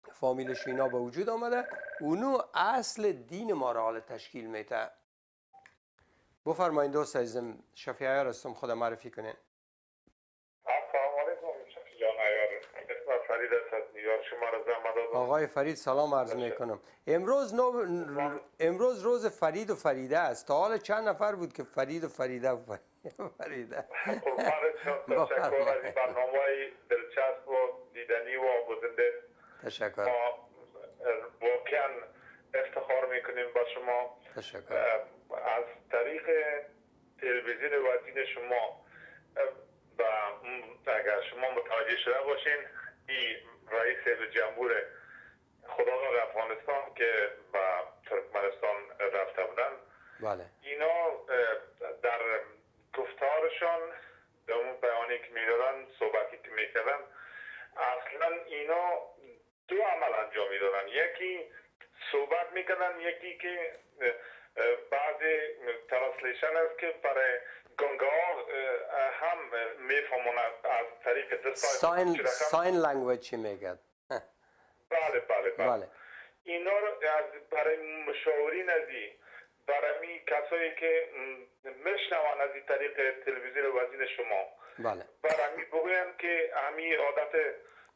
فامیلش اینا به وجود آمده. اونو اصل دین ما را حال تشکیل میده. بفرمایید دوست عزیزم، شفیع عیار هستم، خود معرفی کنین. السلام علیکم شفیع جان عیار، اسمم فرید است از نیویورک. شما را زحمت دادم. آقای فرید سلام عرض میکنم. امروز روز فرید و فریده است. تا حال چند نفر بود که فرید و فریده و فریده؟ قربانتون، تشکر از این برنامه‌های دلچسب و دیدنی و آموزنده. تشکر. ما واقعا افتخار میکنیم با شما. تشکر. از طریق تلویزیون وطن شما و اگر شما متوجه شده باشین، این رئیس جمهور خداوند افغانستان که به ترکمنستان رفته بودن، بله. اینا در گفتارشان در اون بیانی که میدادن، صحبتی که میکردن، اصلا اینا دو عمل انجام میدادن. یکی صحبت میکردن، یکی که بعضی ترانسلیشن است که برای گنگاه هم میفهمون از طریق دستای ساین لنگویج چی میگد؟ بله بله بله. بله. اینا رو برای مشاورین ازی، برای کسایی که میشنون از این طریق تلویزیون وزین شما، بله، برای بگویم که همین عادت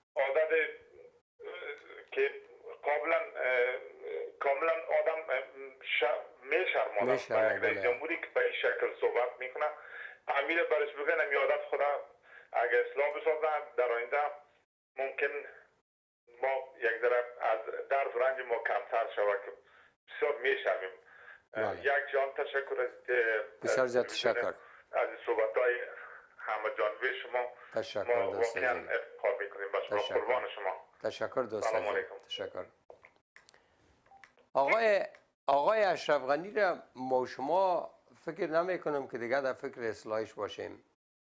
که کاملا آدم میشرماند و جمهوری که به این شکل صحبت میکنه، همین رو برش بگن همین عادت خدا اگر اصلاح بسازن در آینده ممکن ما یک ذره از درد و رنج ما کمتر شود که بسیار میشرمیم. یک جان تشکر بسیار زیاد تشکر از صحبت‌های همه جانبه شما. تشکر ما واقعا افتخار میکنیم با شما. قربان شما. تشکر دوست. سلام علیکم. تشکر. آقای اشرف غنی را ما شما فکر نمی کنم که دیگه در فکر اصلاحش باشیم.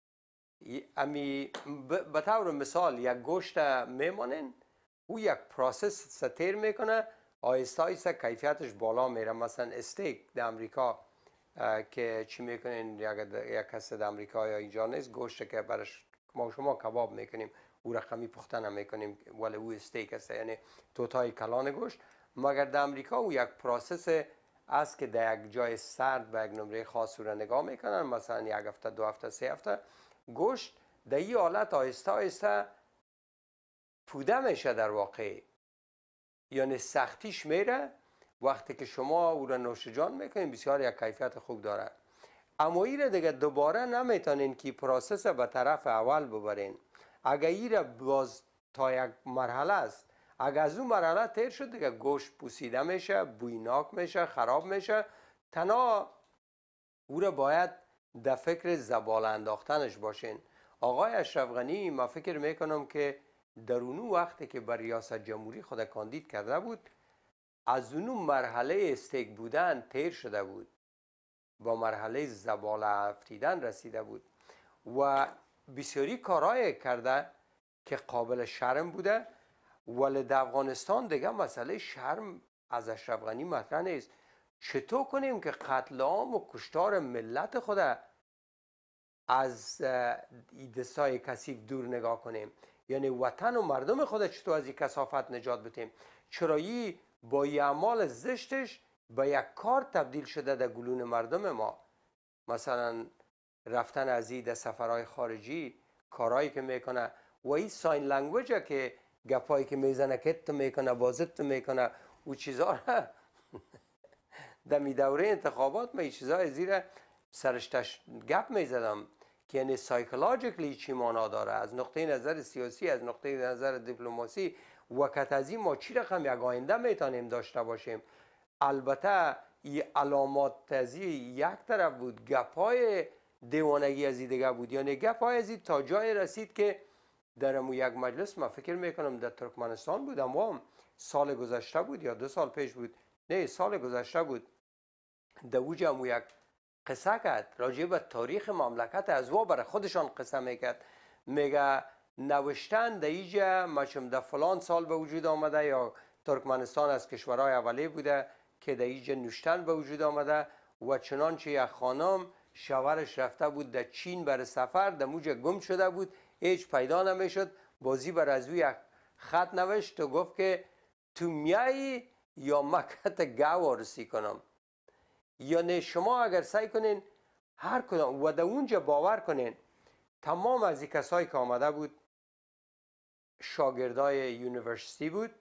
به طور مثال یک گوشت میمانین، او یک پروسس ستیر میکنه، آهسته آهسته کیفیتش بالا میره. مثلا استیک در امریکا که چی میکنین، یک کس در امریکا یا اینجا نیست، گوشت که برش ما شما کباب میکنیم او رقمی پخته نمیکنیم ولی او استیک است، یعنی توتای کلان گوشت. مگر در امریکا او یک پروسس است که در یک جای سرد به یک نمره خاص رو نگاه میکنن، مثلا یک هفته، دو هفته، سه هفته گوشت در این حالت آهسته آهسته پوده میشه در واقع، یعنی سختیش میره. وقتی که شما او را نوش جان میکنین بسیار یک کیفیت خوب داره. اما این را دیگه دوباره نمیتونین که پروسس به طرف اول ببرین. اگر این را باز تا یک مرحله است، اگر از اون مرحله تیر شد دیگه گوشت پوسیده میشه، بویناک میشه، خراب میشه. تنها او را باید در فکر زباله انداختنش باشین. آقای اشرف غنی ما فکر میکنم که در اونو وقتی که بر ریاست جمهوری خود کاندید کرده بود، از اونو مرحله استیک بودن تیر شده بود، با مرحله زباله افتیدن رسیده بود و بسیاری کارهای کرده که قابل شرم بوده. ولی در افغانستان دیگه مسئله شرم از اشرف غنی مطرح نیست. چطور کنیم که قتل عام و کشتار ملت خود از دستای کثیف دور نگاه کنیم، یعنی وطن و مردم خود چطور از این کثافت نجات بدیم. چرایی با اعمال زشتش به یک کار تبدیل شده در گلون مردم ما، مثلا رفتن از این در سفرهای خارجی، کارهایی که میکنه و این ساین لنگویج که گپایی که میزنه کت میکنه، بازت میکنه، او چیزا را در می دوره انتخابات من این چیزا زیر سرش گپ میزدم که یعنی سایکولوژیکلی چی معنا داره از نقطه نظر سیاسی، از نقطه نظر دیپلماسی. وقت از این ما چی رقم یک آینده میتونیم داشته باشیم. البته این علامات از یک طرف بود، گپای دیوانگی از دیگه بود. یعنی گپای از تا جای رسید که در امو یک مجلس ما فکر میکنم در ترکمنستان بودم و سال گذشته بود یا 2 سال پیش بود، نه سال گذشته بود، در اوج امو یک قصه کرد راجع به تاریخ مملکت از وا برای خودشان قصه میکرد. میگه نوشتن در ایجا مچم در فلان سال به وجود آمده، یا ترکمنستان از کشورهای اولی بوده که در ایجا نوشتن به وجود آمده و چنانچه یک خانم شوهرش رفته بود در چین برای سفر، در موجه گم شده بود، هیچ پیدا نمیشد. بازی بر از او یک خط نوشت و گفت که تو میایی یا مکت گوارسی کنم. یعنی شما اگر سعی کنین هر کدام و در اونجا باور کنین تمام از این کسایی که آمده بود شاگردای یونیورسیتی بود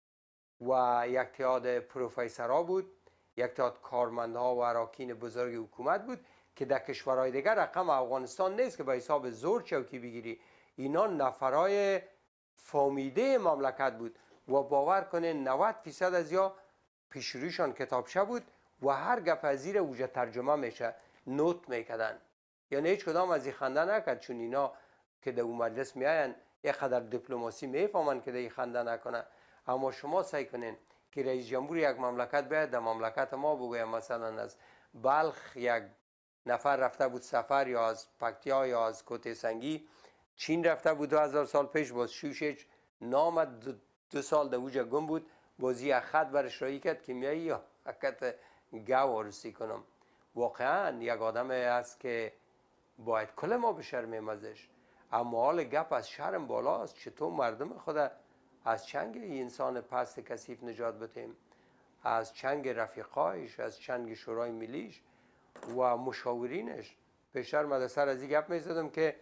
و یک تعداد پروفیسورها بود، یک تعداد کارمندها و اراکین بزرگ حکومت بود که در کشورهای دیگر رقم افغانستان نیست که به حساب زور چوکی بگیری. اینا نفرای فامیده مملکت بود و باور کنین 90% از یا پیشرویشان کتابچه بود و هر گپ از زیر اوجه ترجمه میشه، نوت میکردن. یعنی هیچ کدام از این خنده نکرد، چون اینا که در اون مجلس میاین یک قدر دیپلماسی میفهمن که در این خنده نکنه. اما شما سعی کنین که رئیس جمهور یک مملکت بیاید در مملکت ما بگویم مثلا از بلخ یک نفر رفته بود سفر یا از پکتیا یا از کوته سنگی چین رفته بود 2000 سال پیش، باز شوشش نام 2 سال در اوجه گم بود، بازی یک خط برش رایی کرد که میایی یا حکت گوارسی کنم. واقعا یک آدم است که باید کل ما بشرمیم ازش. اما حال گپ از شرم بالاست. چطور مردم خود از چنگ انسان پست کثیف نجات بدهیم، از چنگ رفیقایش، از چنگ شورای ملیش و مشاورینش. پیشتر من سر از این گپ میزدم که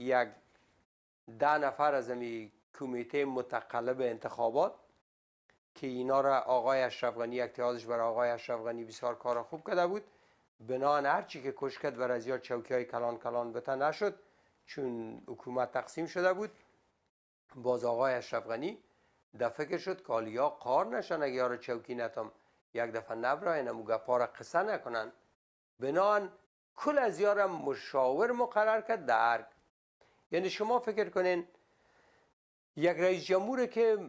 10 نفر از این کمیته متقلب انتخابات که اینا را آقای اشرف غنی یک تعدادش برای آقای اشرف غنی بسیار کار خوب کرده بود، بنان هرچی که کش کرد بر از یا چوکی های کلان کلان بته نشد چون حکومت تقسیم شده بود. باز آقای اشرف غنی در فکر شد کالیا قار نشن اگه یارو چوکی نتم یک دفعه نبراین امو گپا را قصه نکنن. بنان کل از یارم مشاور مقرر کرد درک. یعنی شما فکر کنین یک رئیس جمهور که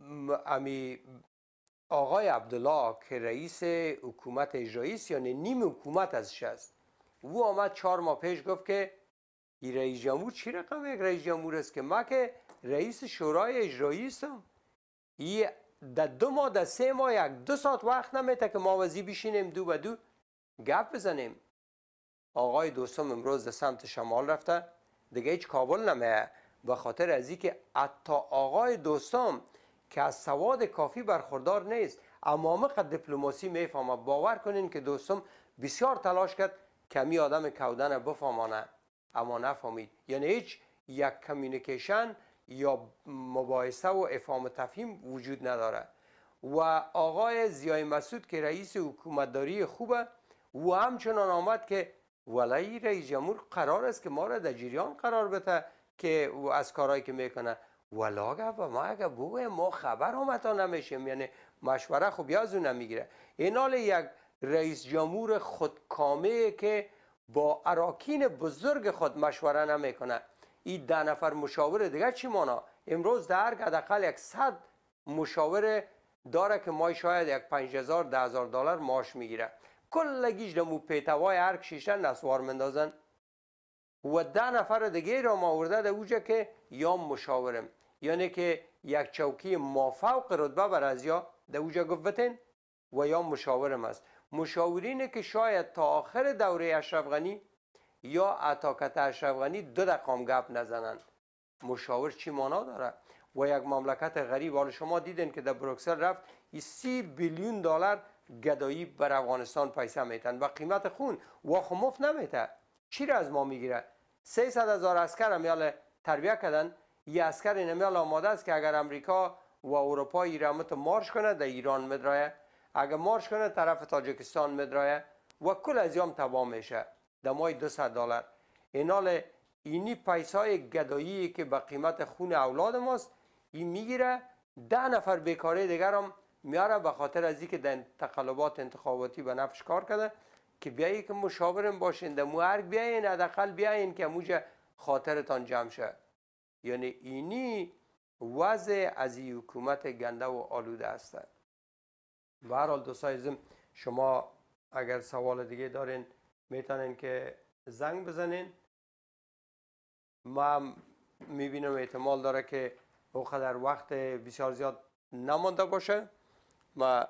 امی آقای عبدالله که رئیس حکومت اجرایی است، یعنی نیم حکومت ازش است، او آمد 4 ماه پیش گفت که این رئیس جمهور چی رقم یک رئیس جمهور است که ما که رئیس شورای اجرایی هستم. این در 2 ماه در 3 ماه 1-2 ساعت وقت نمیته که ما وزی بشینیم دو به دو گپ بزنیم. آقای دوستم امروز در سمت شمال رفته، دیگه هیچ کابل نمیه، به خاطر از اینکه حتی آقای دوستم که از سواد کافی برخوردار نیست اما مقدر دیپلماسی میفهمه. باور کنین که دوستم بسیار تلاش کرد کمی آدم کودن بفهمانه اما نفهمید. یعنی هیچ یک کمیونیکیشن یا مباحثه و افهام تفهیم وجود نداره. و آقای ضیای مسعود که رئیس حکومتداری خوبه و همچنان آمد که ولای رئیس جمهور قرار است که ما را در جریان قرار بده که از کارهایی که میکنه. ولا گفت ما اگه بگویم ما خبر آمده نمیشیم، یعنی مشوره خوب یازو نمیگیره. این حال یک رئیس جمهور خودکامه که با اراکین بزرگ خود مشوره نمیکنه. این 10 نفر مشاور دیگه چی مانا؟ امروز در حداقل 100 مشاور داره که مای شاید یک 5000-10000 دلار معاش میگیره. کلگیش دمو پیتوای هر کشیشن نسوار مندازن و 10 نفر دیگه را ما آورده در اوجه که یا مشاورم، یعنی که یک چوکی مافوق رتبه بر از یا در اوجه گفتن و یا مشاورم است. مشاورینه که شاید تا آخر دوره اشرف غنی یا عطاکت اشرف غنی 2 دقیقه گپ نزنن. مشاور چی معنا داره؟ و یک مملکت غریب، حالا شما دیدین که در بروکسل رفت 30 بیلیون دلار گدایی بر افغانستان پیسه میتن و قیمت خون و خموف نمیته. چی را از ما میگیره؟ 300,000 عسکر امیال تربیه کردن. یه عسکر این امیال آماده است که اگر امریکا و اروپا ایرامت مارش کنه در ایران مدرایه، اگر مارش کنه طرف تاجیکستان مدرایه و کل از یام تباه میشه در مای 200 دلار. این حال اینی پیسای گدایی که به قیمت خون اولاد ماست این میگیره. 10 نفر بیکاره دیگر هم میاره به خاطر از اینکه در تقلبات انتخاباتی به نفعش کار کرده که بیایی که مشاورم باشین در مرگ بیاین، حداقل بیاین که موجه خاطرتان جمع شه. یعنی اینی وضع از این حکومت گنده و آلوده است. به هر حال دوستای عزیزم، شما اگر سوال دیگه دارین میتونین که زنگ بزنین. ما میبینم احتمال داره که در وقت بسیار زیاد نمانده باشه. ما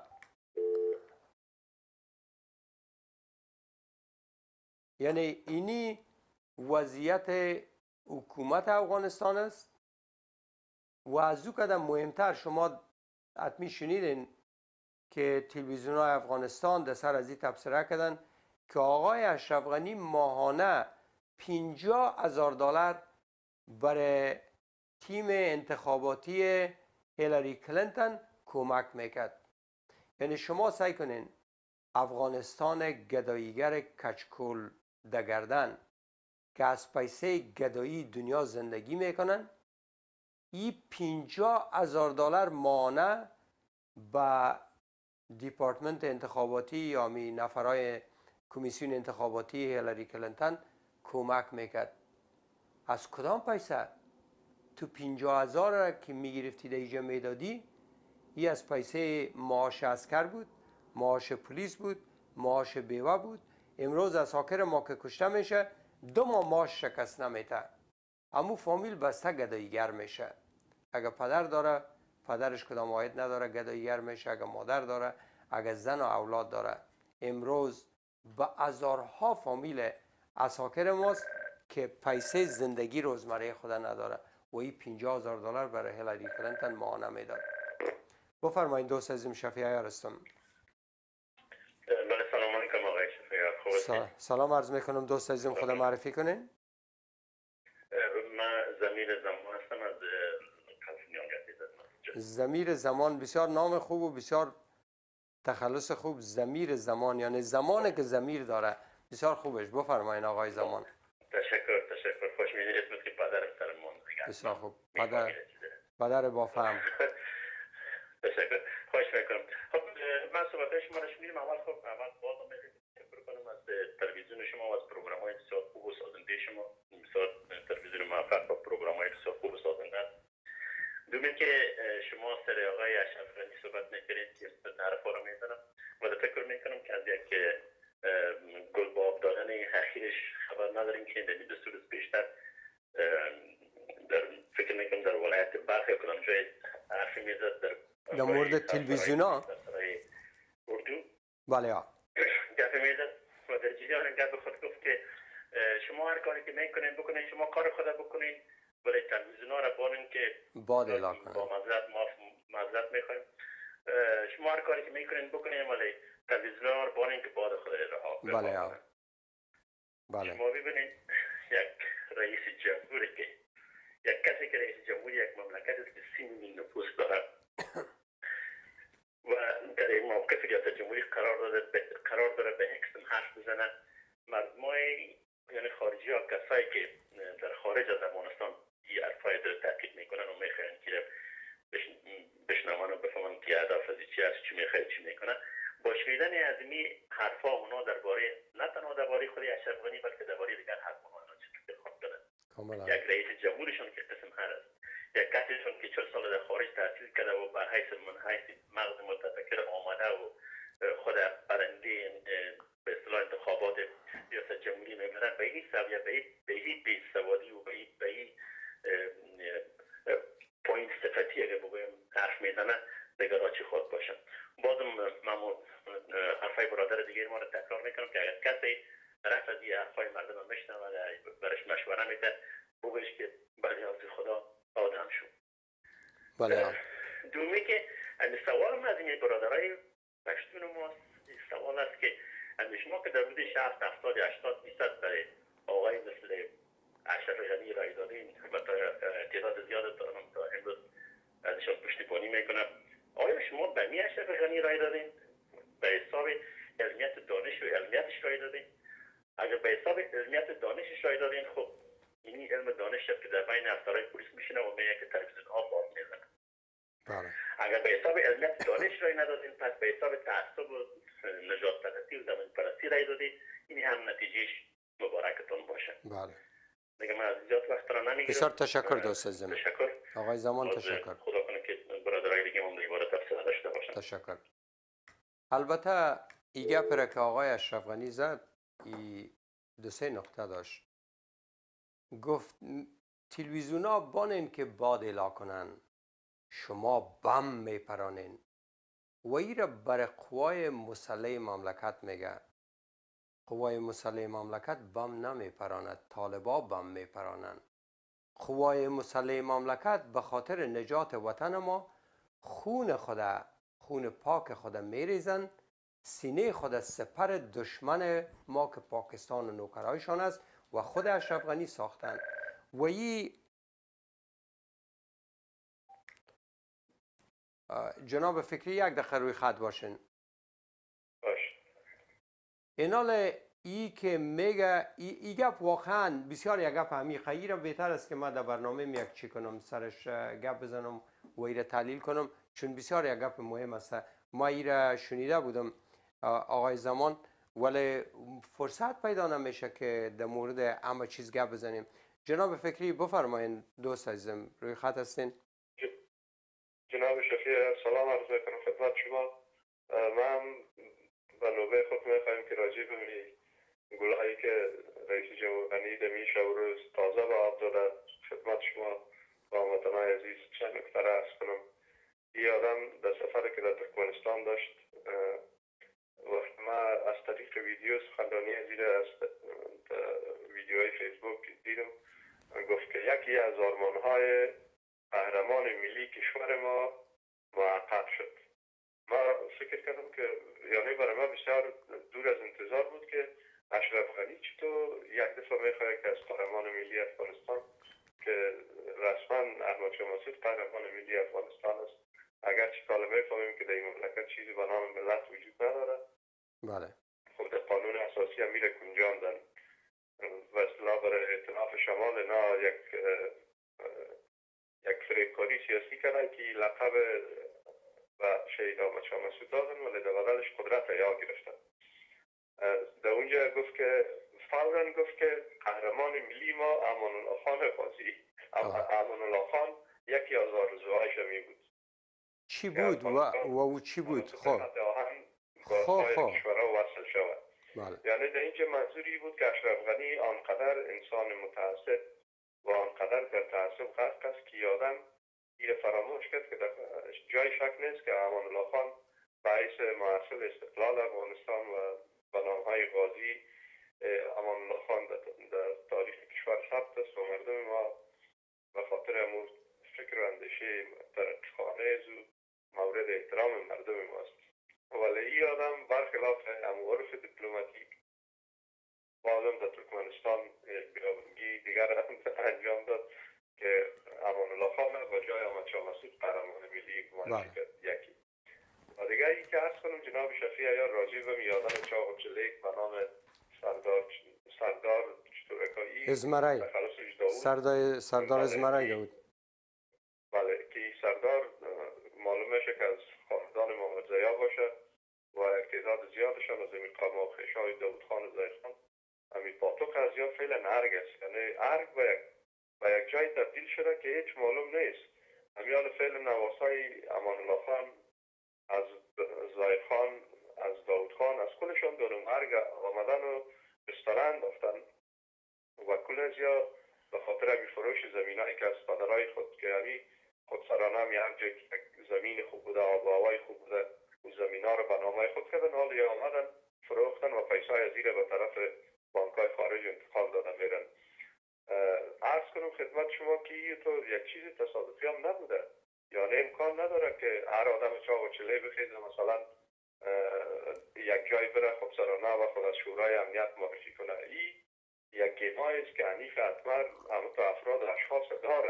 یعنی اینی وضعیت حکومت افغانستان است و از او قدم مهمتر شما حتمی شنیدین که تلویزیون های افغانستان در سر از این تبصره کردن که آقای اشرف غنی ماهانه $50,000 برای تیم انتخاباتی هیلاری کلینتون کمک میکرد. یعنی شما سعی کنین افغانستان گداییگر کچکول دگردن که از پیسه گدایی دنیا زندگی میکنن، این $50,000 ماهانه به دیپارتمنت انتخاباتی یا نفرای کمیسیون انتخاباتی هیلاری کلینتون کمک میکرد. از کدام پیسه؟ تو 50,000 که میگرفتی در اینجا میدادی، این از پیسه معاش عسکر بود، معاش پلیس بود، معاش بیوه بود. امروز از حاکر ما که کشته میشه 2 ماه معاش شکست نمیته. امو فامیل بسته گداییگر میشه. اگر پدر داره پدرش کدام عاید نداره گداییگر میشه، اگر مادر داره، اگر زن و اولاد داره. امروز به هزارها فامیل اساکر ماست که پیسه زندگی روزمره خود نداره و این $50,000 برای هیلاری کلینتون ماهانه میداد. بفرمایید دوست عزیزم شفیع عیار هستم. بله سلام علیکم آقای شفیع. سلام عرض میکنم دوست عزیزم، خدا معرفی کنین. من ضمیر زمان هستم از قزوین. ضمیر زمان بسیار نام خوب و بسیار تخلص خوب. ضمیر زمان یعنی زمانی که ضمیر داره. بسیار خوبش. بفرمایید آقای زمان. تشکر خوش می‌بینید. اسمت که پدرم سرمون بسیار خوب. پدر با فهم. تشکر. خوش میکنم. خب من صحبت شما را شنیدم. اول بازم تشکر کنم از تلویزیون شما و از برنامه‌های بسیار خوب و سازنده شما. بسیار تلویزیون موفق با برنامه‌های بسیار خوب و سازنده است. دومین که شما سر آقای اشرف غنی صحبت میکنید که حرفا رو میزنم و فکر میکنم که از یک گلباب دادن اخیرش خبر نداریم که در 2 روز پیشتر در فکر میکنم در ولایت بلخ کدام جای حرفی میزد در مورد تلویزیونا در سرای اردو بله ها گفت میزد و در جریان گفت خود گفت که شما هر کاری که میکنین بکنین، شما کار خود بکنین ولی تلویزیونا را بانین که باد اعلام کنن. با معذرت میخوایم. شما هر کاری که میکنین بکنین ولی تلویزیونا را بانین که باد خود رها کنن. بله ها بله. شما ببینید یک رئیس جمهوری که یک کسی که رئیس جمهور یک مملکت است که 30 میلیون نفوس داره و در این موقف ریاست جمهوری قرار داره به هکسن حرف بزنه. مردمای یعنی خارجی ها، کسایی که در خارج از افغانستان این حرفای در تحقیق میکنن و میخواین که بشنوان و بفهمن که هدف از چی است، چی میخواد چی میکنه، با شنیدن از این حرفا اونا درباره نه تنها درباره خود اشرف غنی بلکه درباره دیگر حرفا اونا چه خود دارن. یک رئیس جمهورشون که قسم هر است، یک کسیشون که 40 سال در خارج تحصیل کرده و بر حیث مغز متفکر آمده و خود برنده به اصطلاح انتخابات ریاست جمهوری میبرن، به این سویه به این بی‌سوادی و به این پوینت صفتی اگه بگویم حرف میزنه دیگر را چی خود باشن. بازم من حرفای برادر دیگر ما را تکرار میکنم که اگر کسی رفت از این حرفای مردم میشنه و برش مشوره میده بگویش که بلیاز خدا آدم شو. بله. دومی که سوال من از این برادرای پشتون ماست، سوال است که شما که در حدود 60 70 80% برای آقای مثل اشرف غنی رای دادین و تعداد زیاد تا امروز ازشان پشتیبانی میکنم، آیا شما به می اشرف غنی رای دادین؟ به حساب علمیت دانش و علمیتش رای دادین؟ اگر به حساب علمیت دانشش رای دادین، خب این علم دانش که در بین افسرهای پلیس میشینه و میگه که تلویزیون ها باز میزنه. بله. اگر به حساب علمیت دانش رای ندادین، پس به حساب تعصب و نجات پرستی و زمین پرستی رای دادین. این هم نتیجهش مبارکتون باشه. بله. دیگه من از زیاد وقت را نمیگیرم. بسیار تشکر دوست عزیزم. تشکر. آقای زمان تشکر. خدا کنه که برادرای دیگه هم دیگه تفسیر داشته باشن. تشکر. البته این گپ که آقای اشرف غنی زد ای 2-3 نقطه داشت. گفت تلویزیونا بانن که باد اعلام کنن، شما بم میپرانین و این را بر قوای مسلح مملکت میگه. قوای مسلح مملکت بم نمیپراند، طالبا بم میپرانند. قوای مسلح مملکت به خاطر نجات وطن ما خون پاک خود میریزند، سینه خود سپر دشمن ما که پاکستان و نوکرایشان است و خود اشرف غنی ساختند. و جناب فکری یک دقیقه روی خط باشین. اینال که میگه ای گپ واقعا بسیار یک گپ عمیقه. ای را بهتر است که من در برنامه یک چی کنم، سرش گپ بزنم و ای را تحلیل کنم، چون بسیار یک گپ مهم است. ما ای را شنیده بودم آقای زمان، ولی فرصت پیدا نمیشه که در مورد همه چیز گپ بزنیم. جناب فکری بفرمایید. دوست عزیزم روی خط هستین. جناب شفیع سلام عرض میکنم خدمت شما. من به نوبه خود میخوایم که راجع به گلهایی که رئیس جمهور غنی دمی شب روز تازه به آب داده خدمت شما و هموطنان عزیز چند نکته را عرض کنم. این آدم در سفری که در ترکمنستان داشت وقت ما از طریق ویدیو سخنرانی از ویدیوهای فیسبوک دیدم، گفت که یکی از آرمان‌های قهرمان ملی کشور ما محقق شد. ما فکر کردم که یعنی برای ما بسیار دور از انتظار بود که اشرف غنی چطور یک دفعه میخواد که از قهرمان ملی افغانستان که رسما احمد شاه مسعود قهرمان ملی افغانستان است، اگرچه حالا میفهمیم که در این مملکت چیزی به نام ملت وجود نداره. بله. خب در قانون اساسی هم میره کنجاندن و اصطلاح برای ائتلاف شمال اینا یک فریبکاری سیاسی کردن که لقب و شهید احمد شاه مسعود دادن ولی در بدلش قدرت یا گرفتن. در اونجا گفت که فوراً گفت که قهرمان ملی ما امان الله خان بازی. امان الله خان یکی از آرزوهایش می بود. چی بود و او چی بود؟ خب کشورها وصل شود. بله. یعنی در اینجا منظوری بود که اشرف غنی آنقدر انسان متعصب و آنقدر در تعصب غرق است که آدم این فراموش کرد که جای شک نیست که امان الله خان باعث محصول استقلال افغانستان و به نامهای غازی امان الله خان در تاریخ کشور ثبت است و مردم ما به خاطر امور فکر و اندیشه ترقیخانه زو مورد احترام مردم ماست. ولی این آدم برخلاف عرف دیپلماتیک بازم در ترکمنستان بیابانگی دیگر انجام داد که امان الله خان و جای احمد شاه مسعود قهرمان ملی معرفی کرد. یکی و دیگر ای که عرض کنم جناب شفیع یا راجع به میادان چاق چلیک به نام سردار چطورکایی ازمرای سردار ازمرای داود. بله که سردار معلوم میشه که از خاندان محمد ضیا باشه و اقتدار زیادشان از این قام و خیشای داود خان و زاید خان همین پاتوق از یا فعلا ارگ است. یعنی ارگ به یک جای تبدیل شده که هیچ معلوم نیست. همیان فعلا نواسای امان الله خان از زاید خان از داود خان از کلشان دارم ارگ آمدن و رستوران دافتن و کل از یا به خاطر همی فروش زمین هایی که از پدرهای خود که همی خودسرانه همی هر جای زمین خوب بوده آب و هوای خوب بوده و زمین ها رو به نامه خود کردن حال یا آمدن فروختن و پیسای از ایره به طرف بانک های خارج انتقال دادن میرن. عرض کنم خدمت شما که تو یک چیز تصادفی هم نبوده. یعنی امکان نداره که هر آدم چاق و چله بخیزه مثلا یک جای بره خودسرانه و خود از شورای امنیت معرفی کنه. این یک گیمایی است که حنیف اتمر همه تو افراد و اشخاص داره.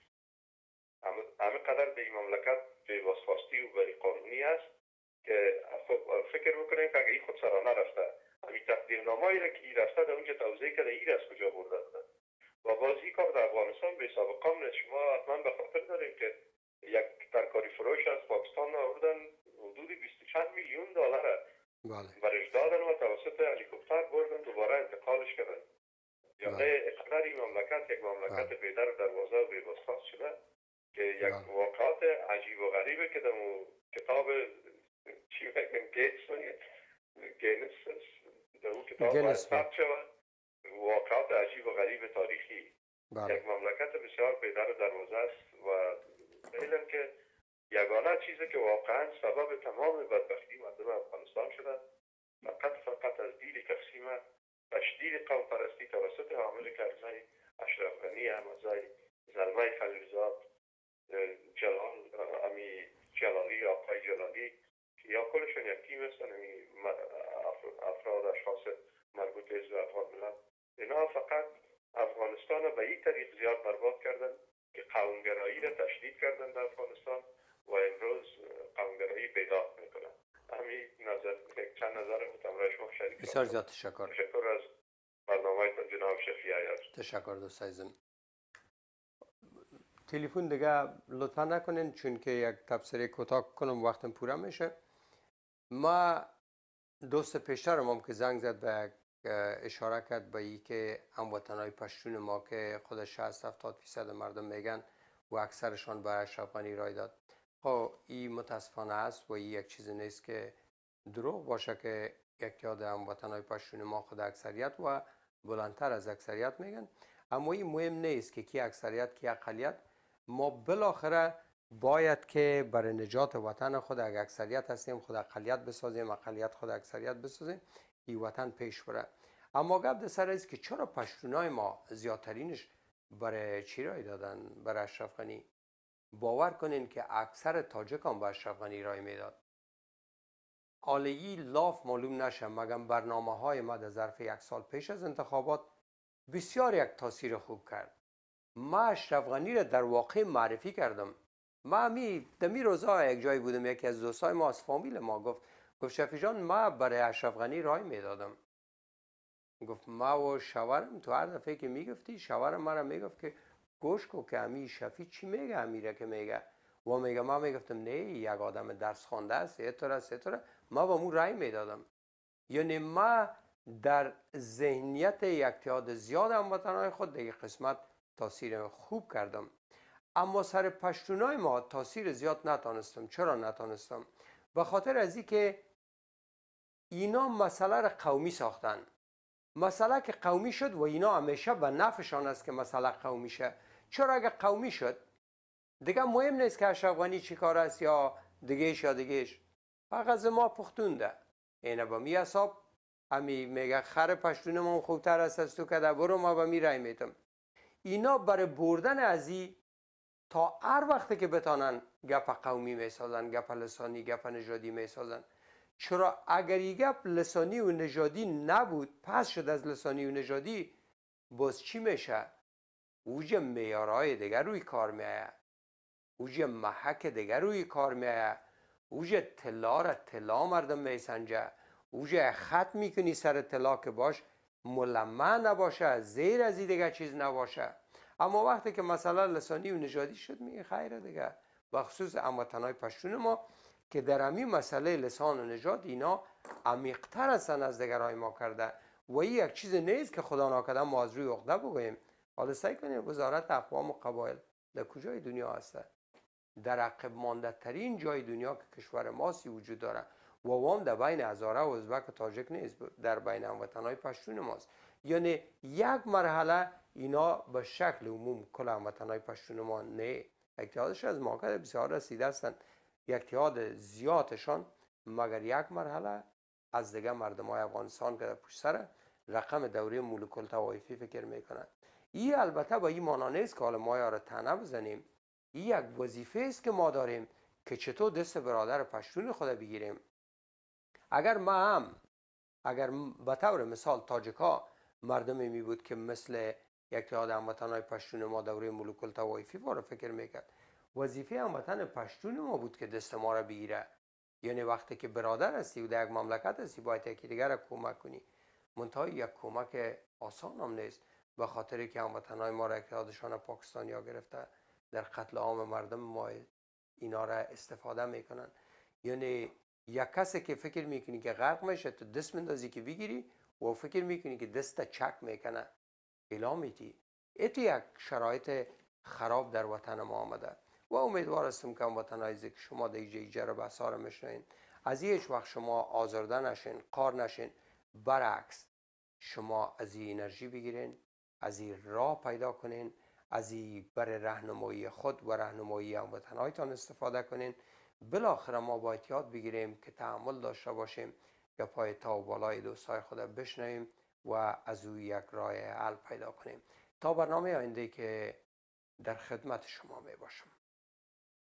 همه قدر به این مملکت به بازخواستی و به قانونی است که فکر بکنیم که اگه این خودسرانه رفته همین تقدیرنامه‌ای را که این رفته در اونجا توضیح کرده این از کجا برده و بازی کار در افغانستان به سابقه هم نیست. شما حتما به خاطر داریم که یک ترکاری فروش از پاکستان آوردن حدود 20 چند میلیون دلار برش دادن و توسط هلیکوپتر بردن دوباره انتقالش کردن. یعنی اقدار این مملکت یک مملکت بیدر دروازه و بی‌بازخواست شده که یک واقعات عجیب و غریبه که در کتاب چی میگن گینس در اون کتاب ثبت شود واقعات عجیب و غریب تاریخی. یک مملکت بسیار بیدر دروازه است و علم که یگانه چیزی که واقعا سبب تمام بدبختی مردم افغانستان شده فقط از دید تقسیم تشدید قوم پرستی توسط حامل کرزی اشرف غنی، احمدزی، زلمه خلیلزاد، جلال امی جلالی یا آقای جلالی که یا کلشون یک تیم هستن، افراد اشخاص مربوط به حزب افغان ملت، اینا فقط افغانستان را به این طریق زیاد برباد کردن که قومگرایی را تشدید کردن در افغانستان و امروز قومگرایی بیداد میکنن. همین نظر، چند نظر متمرد شما شریک. بسیار زیاد تشکر. تشکر از برنامه‌تان جناب شفیع عیاض. تشکر دوست عزیزم. تلفن دیگه لطفا نکنین چون که یک تبصره کوتاه کنم وقتم پوره میشه. ما دوست پیشترم که زنگ زد به اشاره کرد به این که هموطنای پشتون ما که خودش 60-70% مردم میگن و اکثرشان به اشرف غنی رای داد. خب این متاسفانه است و این یک چیز نیست که دروغ باشه که یک تعداد هموطنای پشتون ما خود اکثریت و بلندتر از اکثریت میگن. اما این مهم نیست که کی اکثریت کی اقلیت. ما بالاخره باید که برای نجات وطن خود اگر اکثریت هستیم خود اقلیت بسازیم، اقلیت خود اکثریت بسازیم، این وطن پیش بره. اما گپ در سر است که چرا پشتونای ما زیادترینش برای چی رای دادن برای اشرف غنی؟ باور کنین که اکثر تاجکان به اشرف غنی رای میداد. آلگی لاف معلوم نشه مگم برنامه های ما در ظرف یک سال پیش از انتخابات بسیار یک تاثیر خوب کرد. ما اشرف غنی را در واقع معرفی کردم. ما دمی روزا یک جایی بودم، یکی از دوستای ما از فامیل ما گفت شفیع جان ما برای اشرف غنی رای میدادم. گفت ما و شوهرم تو هر دفعه که میگفتی شوهرم مرا میگفت که گوش کو که امی شفیع چی میگه امیره که میگه و میگه. ما میگفتم نه یک آدم درس خوانده است ایتوره ما با مو رای میدادم. یعنی ما در ذهنیت یک تعداد زیاد هموطنان خود در یک قسمت تاثیر خوب کردم. اما سر پشتونای ما تاثیر زیاد نتانستم. چرا نتانستم؟ به خاطر از اینکه اینا مسئله را قومی ساختن. مسئله که قومی شد و اینا همیشه به نفعشان است که مسئله قومی شه. چرا اگر قومی شد دیگه مهم نیست که اشرف غنی چی کار است یا دیگهش یا دیگهش. فقط ما پختونده اینه با می حساب همی میگه خر پشتون ما خوبتر است از تو که برو ما با می رای میتم. اینا برای بردن ازی تا هر وقت که بتانن گپ قومی میسازن، گپ لسانی، گپ نژادی میسازن. چرا اگر این گپ لسانی و نژادی نبود پس شد از لسانی و نژادی باز چی میشه؟ اوج معیارهای دیگر روی کار میایه، اوج محک دیگر روی کار میایه، اوج طلا را طلا مردم میسنجه، اوج خط میکنی سر طلا که باش ملمع نباشه، زیر از این دیگه چیز نباشه. اما وقتی که مسئله لسانی و نژادی شد میگه خیره دیگه. بخصوص هموطنای پشتون ما که در همین مسئله لسان و نژاد اینا عمیق‌تر هستن از دیگرای ما کرده و این یک چیز نیست که خدا ناکرده ما از روی عقده بگوییم. حالا سعی کنیم وزارت اقوام و قبایل در کجای دنیا هسته؟ در عقب مانده ترین جای دنیا که کشور ماسی وجود داره و وام در بین هزاره و ازبک و تاجک نیست، در بین هموطنای پشتون ماست. یعنی یک مرحله اینا به شکل عموم کل هموطنای پشتون ما نه، اجتهادش از موقع بسیار رسیده هستند، اجتهاد زیادشان، مگر یک مرحله از دیگه مردم های افغانستان که در پشت سر رقم دوره ملوک الطوایفی فکر میکنند. این البته با این مانا نیست که حالا ما یاره تنه بزنیم. این یک وظیفه است که ما داریم که چطور دست برادر پشتون خود بگیریم. اگر به طور مثال تاجکا مردمی می بود که مثل یک تعداد هموطنای پشتون ما دوره ملوک الطوایفی واره فکر میکرد، وظیفه هموطن پشتون ما بود که دست ما را بگیره. یعنی وقتی که برادر هستی و در یک مملکت هستی باید یکی دیگر را کمک کنی. منتها یک کمک آسان هم نیست، به خاطر که هموطنای ما را یک تعدادشان پاکستانیا گرفته در قتل عام مردم ما اینا را استفاده میکنن. یعنی یک کسی که فکر میکنی که غرق میشه تو دست مندازی که بگیری و فکر میکنی که دست چک میکنه اعلامیتی. ایتی یک شرایط خراب در وطن ما آمده و امیدوار هستم که هموطنای که شما در ایجا را به سار میشنین از هیچ وقت شما آزرده نشین، قار نشین. برعکس شما از این انرژی بگیرین، از این راه پیدا کنین، از این برای راهنمایی خود و راهنمایی هموطنایتان استفاده کنین. بالاخره ما باید یاد بگیریم که تحمل داشته باشیم، گپای تا و بالای دوستای خود بشنویم و از او یک راه حل پیدا کنیم. تا برنامه آینده که در خدمت شما می باشم.